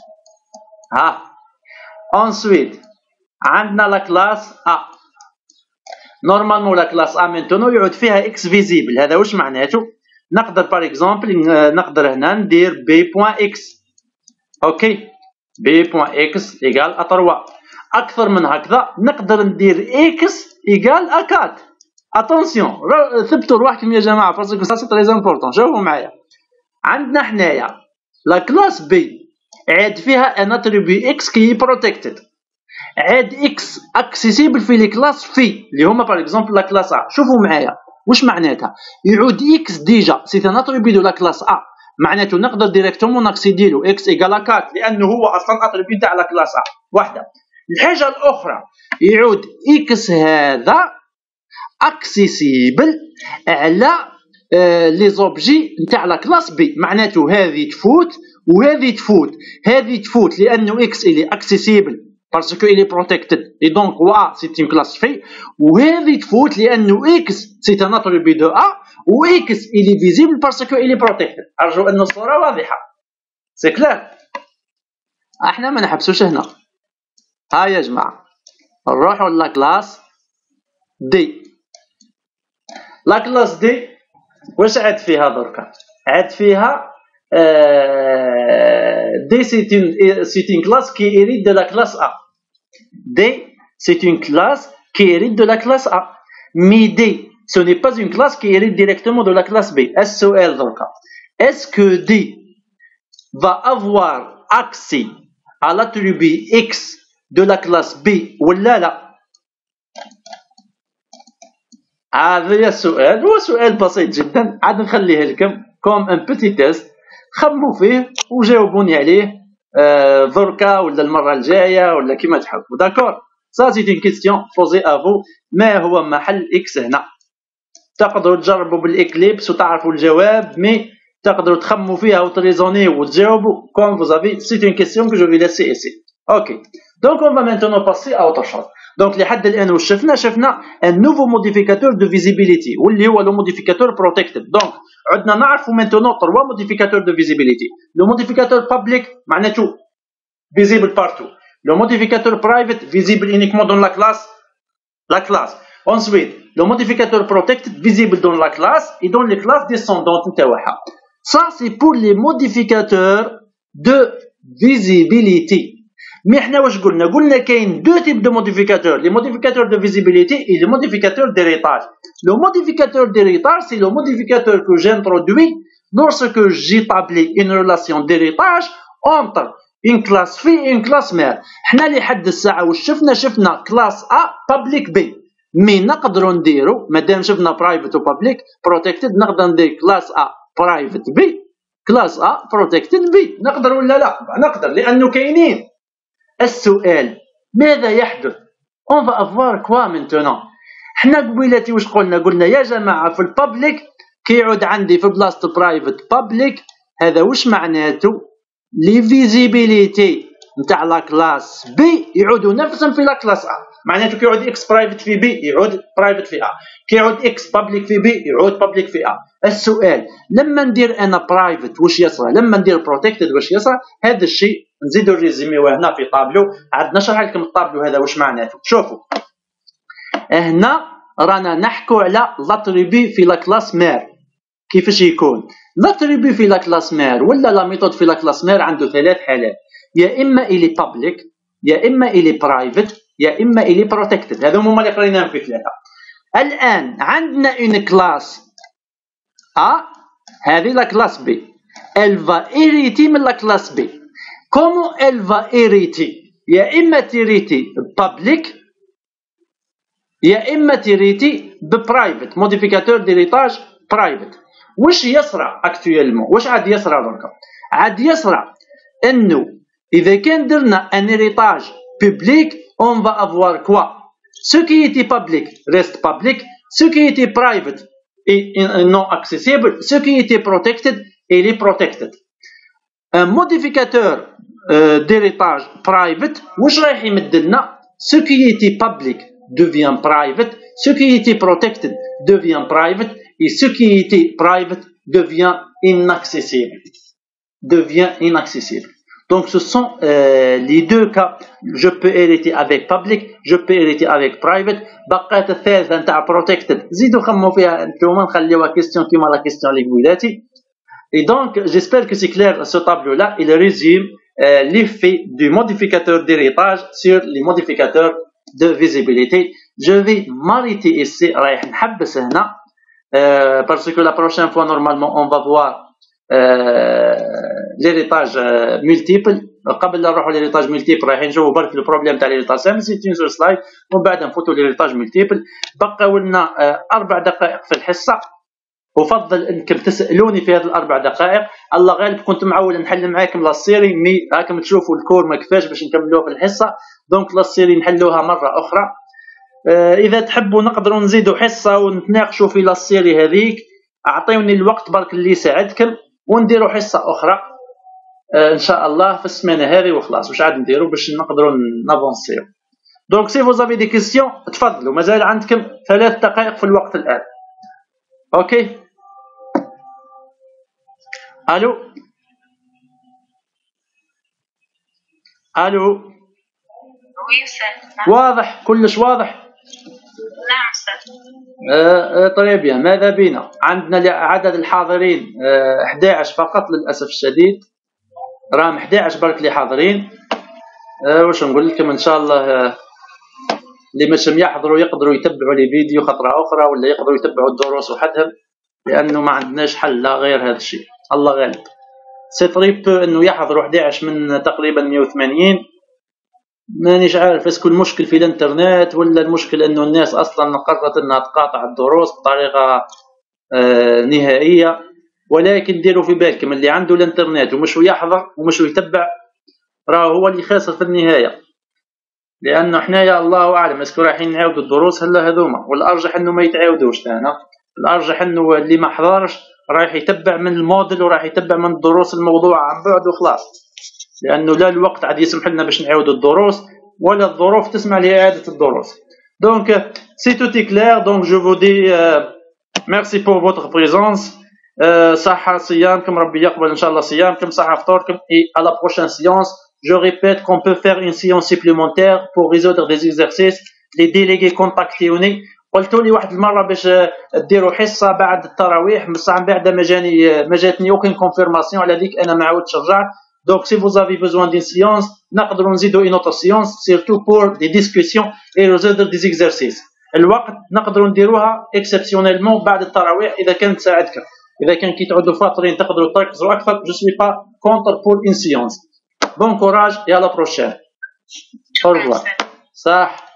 Ensuite عندنا la classe A. Normalement la classe A maintenant يعود فيها X visible. هذا واش معناته؟ نقدر par exemple نقدر هنا ندير B.X. اوكي B.X égale A3. أكثر من هكذا نقدر ندير X égale A4. Attention ثبتوا رواحكم يا جماعة parce que ça c'est très important. شوفوا معايا. عندنا حنايا la classe B عاد فيها un attribut X qui est protected. عاد X accessible في les classes في اللي هما par exemple la classe A. شوفوا معايا واش معناتها؟ يعود X ديجا c'est un attribut de la classe A. معناته نقدر ديريكتومون ناكسيدي له X égale A4 لأنه هو أصلا attribut تاع la classe A. واحدة. الحاجة الأخرى يعود X هذا accessible على لي زوبجي نتاع لا كلاس بي. معناته هذه تفوت وهذه تفوت. هذه تفوت لأنه X il est accessible parce que il est protected et donc A c'est une classe fille. وهذه تفوت لأنه X c'est un attribut de A و X il est visible parce que il est protected. أرجو أن الصورة واضحة. c'est clair. احنا ما نحبسوش هنا. ها يا جماعة نروحوا لا كلاس دي. لا كلاس دي واش عاد فيها دركا؟ عاد فيها دي c'est une classe qui hérite de la classe A. D c'est une classe qui hérite de la classe A. Mais D ce n'est pas une classe qui hérite directement de la classe B. السؤال دركا est-ce que D va avoir accès à l'attribut X de la classe B ولا لا؟ هذا السؤال هو سؤال بسيط جدا. عاد نخليه لكم كوم ان بوتي تيست خمموا فيه وجاوبوني عليه دركا ولا المره الجايه ولا كيما تحبوا. داكور سا سي اون كيستيون بوزي افو. ما هو محل اكس هنا؟ تقدروا تجربوا بالاكليبس وتعرفوا الجواب مي تقدروا تخموا فيها وتريزونيو وتجاوبوا comme vous avez. C'est une question que je vais laisser ici. Ok. Donc on va maintenant passer à autre chose. Donc لحد الآن واش شفنا un nouveau modificateur de visibility واللي هو le modificateur protected. Donc عدنا نعرفوا maintenant trois modificateurs de visibility. Le modificateur public معناته visible partout. Le modificateur private visible uniquement dans la classe. Ensuite, le modificateur protected visible dans la classe et dans les classes descendantes نتاعها. Ça c'est pour les modificateurs de visibility. Mais احنا واش قلنا كاين deux types de modificateurs, les modificateurs de visibilité et les modificateurs d'héritage. Le modificateur d'héritage, c'est le modificateur que j'introduis lorsque j'établis une relation d'héritage entre une classe fille et une classe mère. حنا لحد الساعه واش شفنا classe A public B. مي نقدروا نديروا مادام شفنا برايفت وبابليك بروتكتد نقدر ندير كلاس A برايفت B كلاس A بروتكتد B. نقدر ولا لا؟ نقدر لانه كاينين. السؤال ماذا يحدث؟ on va avoir quoi maintenant؟ حنا قبيلاتي واش قلنا يا جماعه في البابليك كيعود عندي في بلاصه برايفت بابليك هذا واش معناته؟ لي فيزيبيليتي نتاع لا كلاس بي يعودوا نفسهم في لا كلاس A. معناته كيعود اكس برايفت في بي يعود برايفت في A. كيعود اكس بابليك في بي يعود بابليك في A. السؤال لما ندير انا برايفت واش يصرى؟ لما ندير بروتكتد واش يصرى؟ هذا الشيء نزيدو ريزيميوه هنا في طابلو. عاد نشرح لكم الطابلو هذا واش معناته. شوفوا هنا رانا نحكوا على لاتريبي في لا كلاس مير. كيفاش يكون لاتريبي في لا كلاس مير ولا لا ميثود في لا كلاس مير؟ عنده ثلاث حالات، يا اما الي بابليك يا اما الي برايفت يا اما الي بروتكتد. هذو هما اللي قريناهم في ثلاثه. الان عندنا اون كلاس A هذه لا كلاس B elle va hériter من لا كلاس B. comment elle va hériter؟ يا اما تيريتي بابليك يا اما تيريتي ببرايفت موديفيكاتور ديريتاج برايفت. واش يصرى اكطويلمون؟ واش عاد يصرى دركا؟ عاد يصرى انه اذا كان درنا ان هيريتاج public on va avoir quoi؟ ce qui était public reste public, ce qui était private est non accessible, ce qui était protected est protected. un modificateur d'héritage private واش رايح يمدلنا؟ ce qui était public devient private, ce qui était protected devient private et ce qui était private devient inaccessible. Donc ce sont les deux cas. Je peux hériter avec public, je peux hériter avec private. بقات الثالثه نتاع protected زيدوا خموا فيها انتوما نخليوها كيستيون كيما لا كيستيون اللي قبيلاتي. Et donc j'espère que c'est clair. Ce tableau là il résume l'effet du modificateur d'héritage sur les modificateurs de visibilité. Je vais m'arrêter ici رايح نحبس هنا parce que la prochaine fois normalement on va voir l'héritage multiple. قبل لا نروحوا للهيريتاج ملتيبل رايحين نشوفوا برك البروبليم تاع الهيريتاج سامسيتين سور سلايد ومن بعد نفوتوا للهيريتاج ملتيبل. بقاو لنا 4 دقائق في الحصه. افضل انكم تسالوني في هذه الاربع دقائق. الله غالب كنت معول نحل معاكم لا سيري مي راكم تشوفوا الكور ما كفاش باش نكملوه في الحصه. دونك لا سيري نحلوها مره اخرى. اذا تحبوا نقدروا نزيدوا حصه ونتناقشوا في لا سيري هذيك. اعطيوني الوقت برك اللي يساعدكم ونديروا حصه اخرى ان شاء الله في السمانه هذه وخلاص. واش عاد نديروا باش نقدروا نافونسيو؟ دونك سي فوز افي دي كيستيون تفضلوا. مازال عندكم 3 دقائق في الوقت الان. اوكي الو الو وي أستاذ. واضح كلش واضح؟ نعم أستاذ. طيب بيان. ماذا بينا؟ عندنا عدد الحاضرين 11 فقط للاسف الشديد. راهم 11 برك اللي حاضرين. واش نقول لكم ان شاء الله اللي ماشم يحضروا يقدروا يتبعوا لي فيديو خطره اخرى ولا يقدروا يتبعوا الدروس وحدهم لانه ما عندناش حل لا غير هذا الشيء. الله غالب. سي طري بو انه يحضروا 11 من تقريبا 180. مانيش عارف اسكو المشكل في الانترنت ولا المشكل انه الناس اصلا قررت انها تقاطع الدروس بطريقه نهائيه. ولكن ديروا في بالكم اللي عنده الانترنت ومش يحضر ومش يتبع راه هو اللي خاسر في النهايه. لانه حنايا الله اعلم اسكو رايحين نعاودوا الدروس هلا هذوما والارجح انه ما يتعاودوش. انا الارجح انه اللي ما حضرش رايح يتبع من الموديل وراح يتبع من الدروس الموضوع عن بعد وخلاص، لانه لا الوقت عاد يسمح لنا باش نعاود الدروس ولا الظروف تسمح لإعادة الدروس. Donc c'est tout est clair. Donc je vous dis merci pour votre présence. صحة صيامكم، ربي يقبل إن شاء الله صيامكم، صحة فطوركم. Et à la prochaine séance, je répète qu'on peut faire une séance supplémentaire pour résoudre des exercices. Les délégués contactوني، قلتوا لي واحد المرة باش ديروا حصة بعد التراويح، بصح من بعد ما جاتني aucune confirmation على ذيك، أنا ما عاودتش رجعت. Donc si vous avez besoin d'une séance نقدروا نزيدوا une autre séance surtout pour des discussions et résoudre des exercices. الوقت نقدروا نديروها exceptionnellement بعد التراويح إذا كانت تساعدكم. إذا كان كي تعودوا فاطرين تقدروا تركزوا أكثر. Je suis pas contre pour une séance. Bon courage et à la prochaine. Au revoir. صح.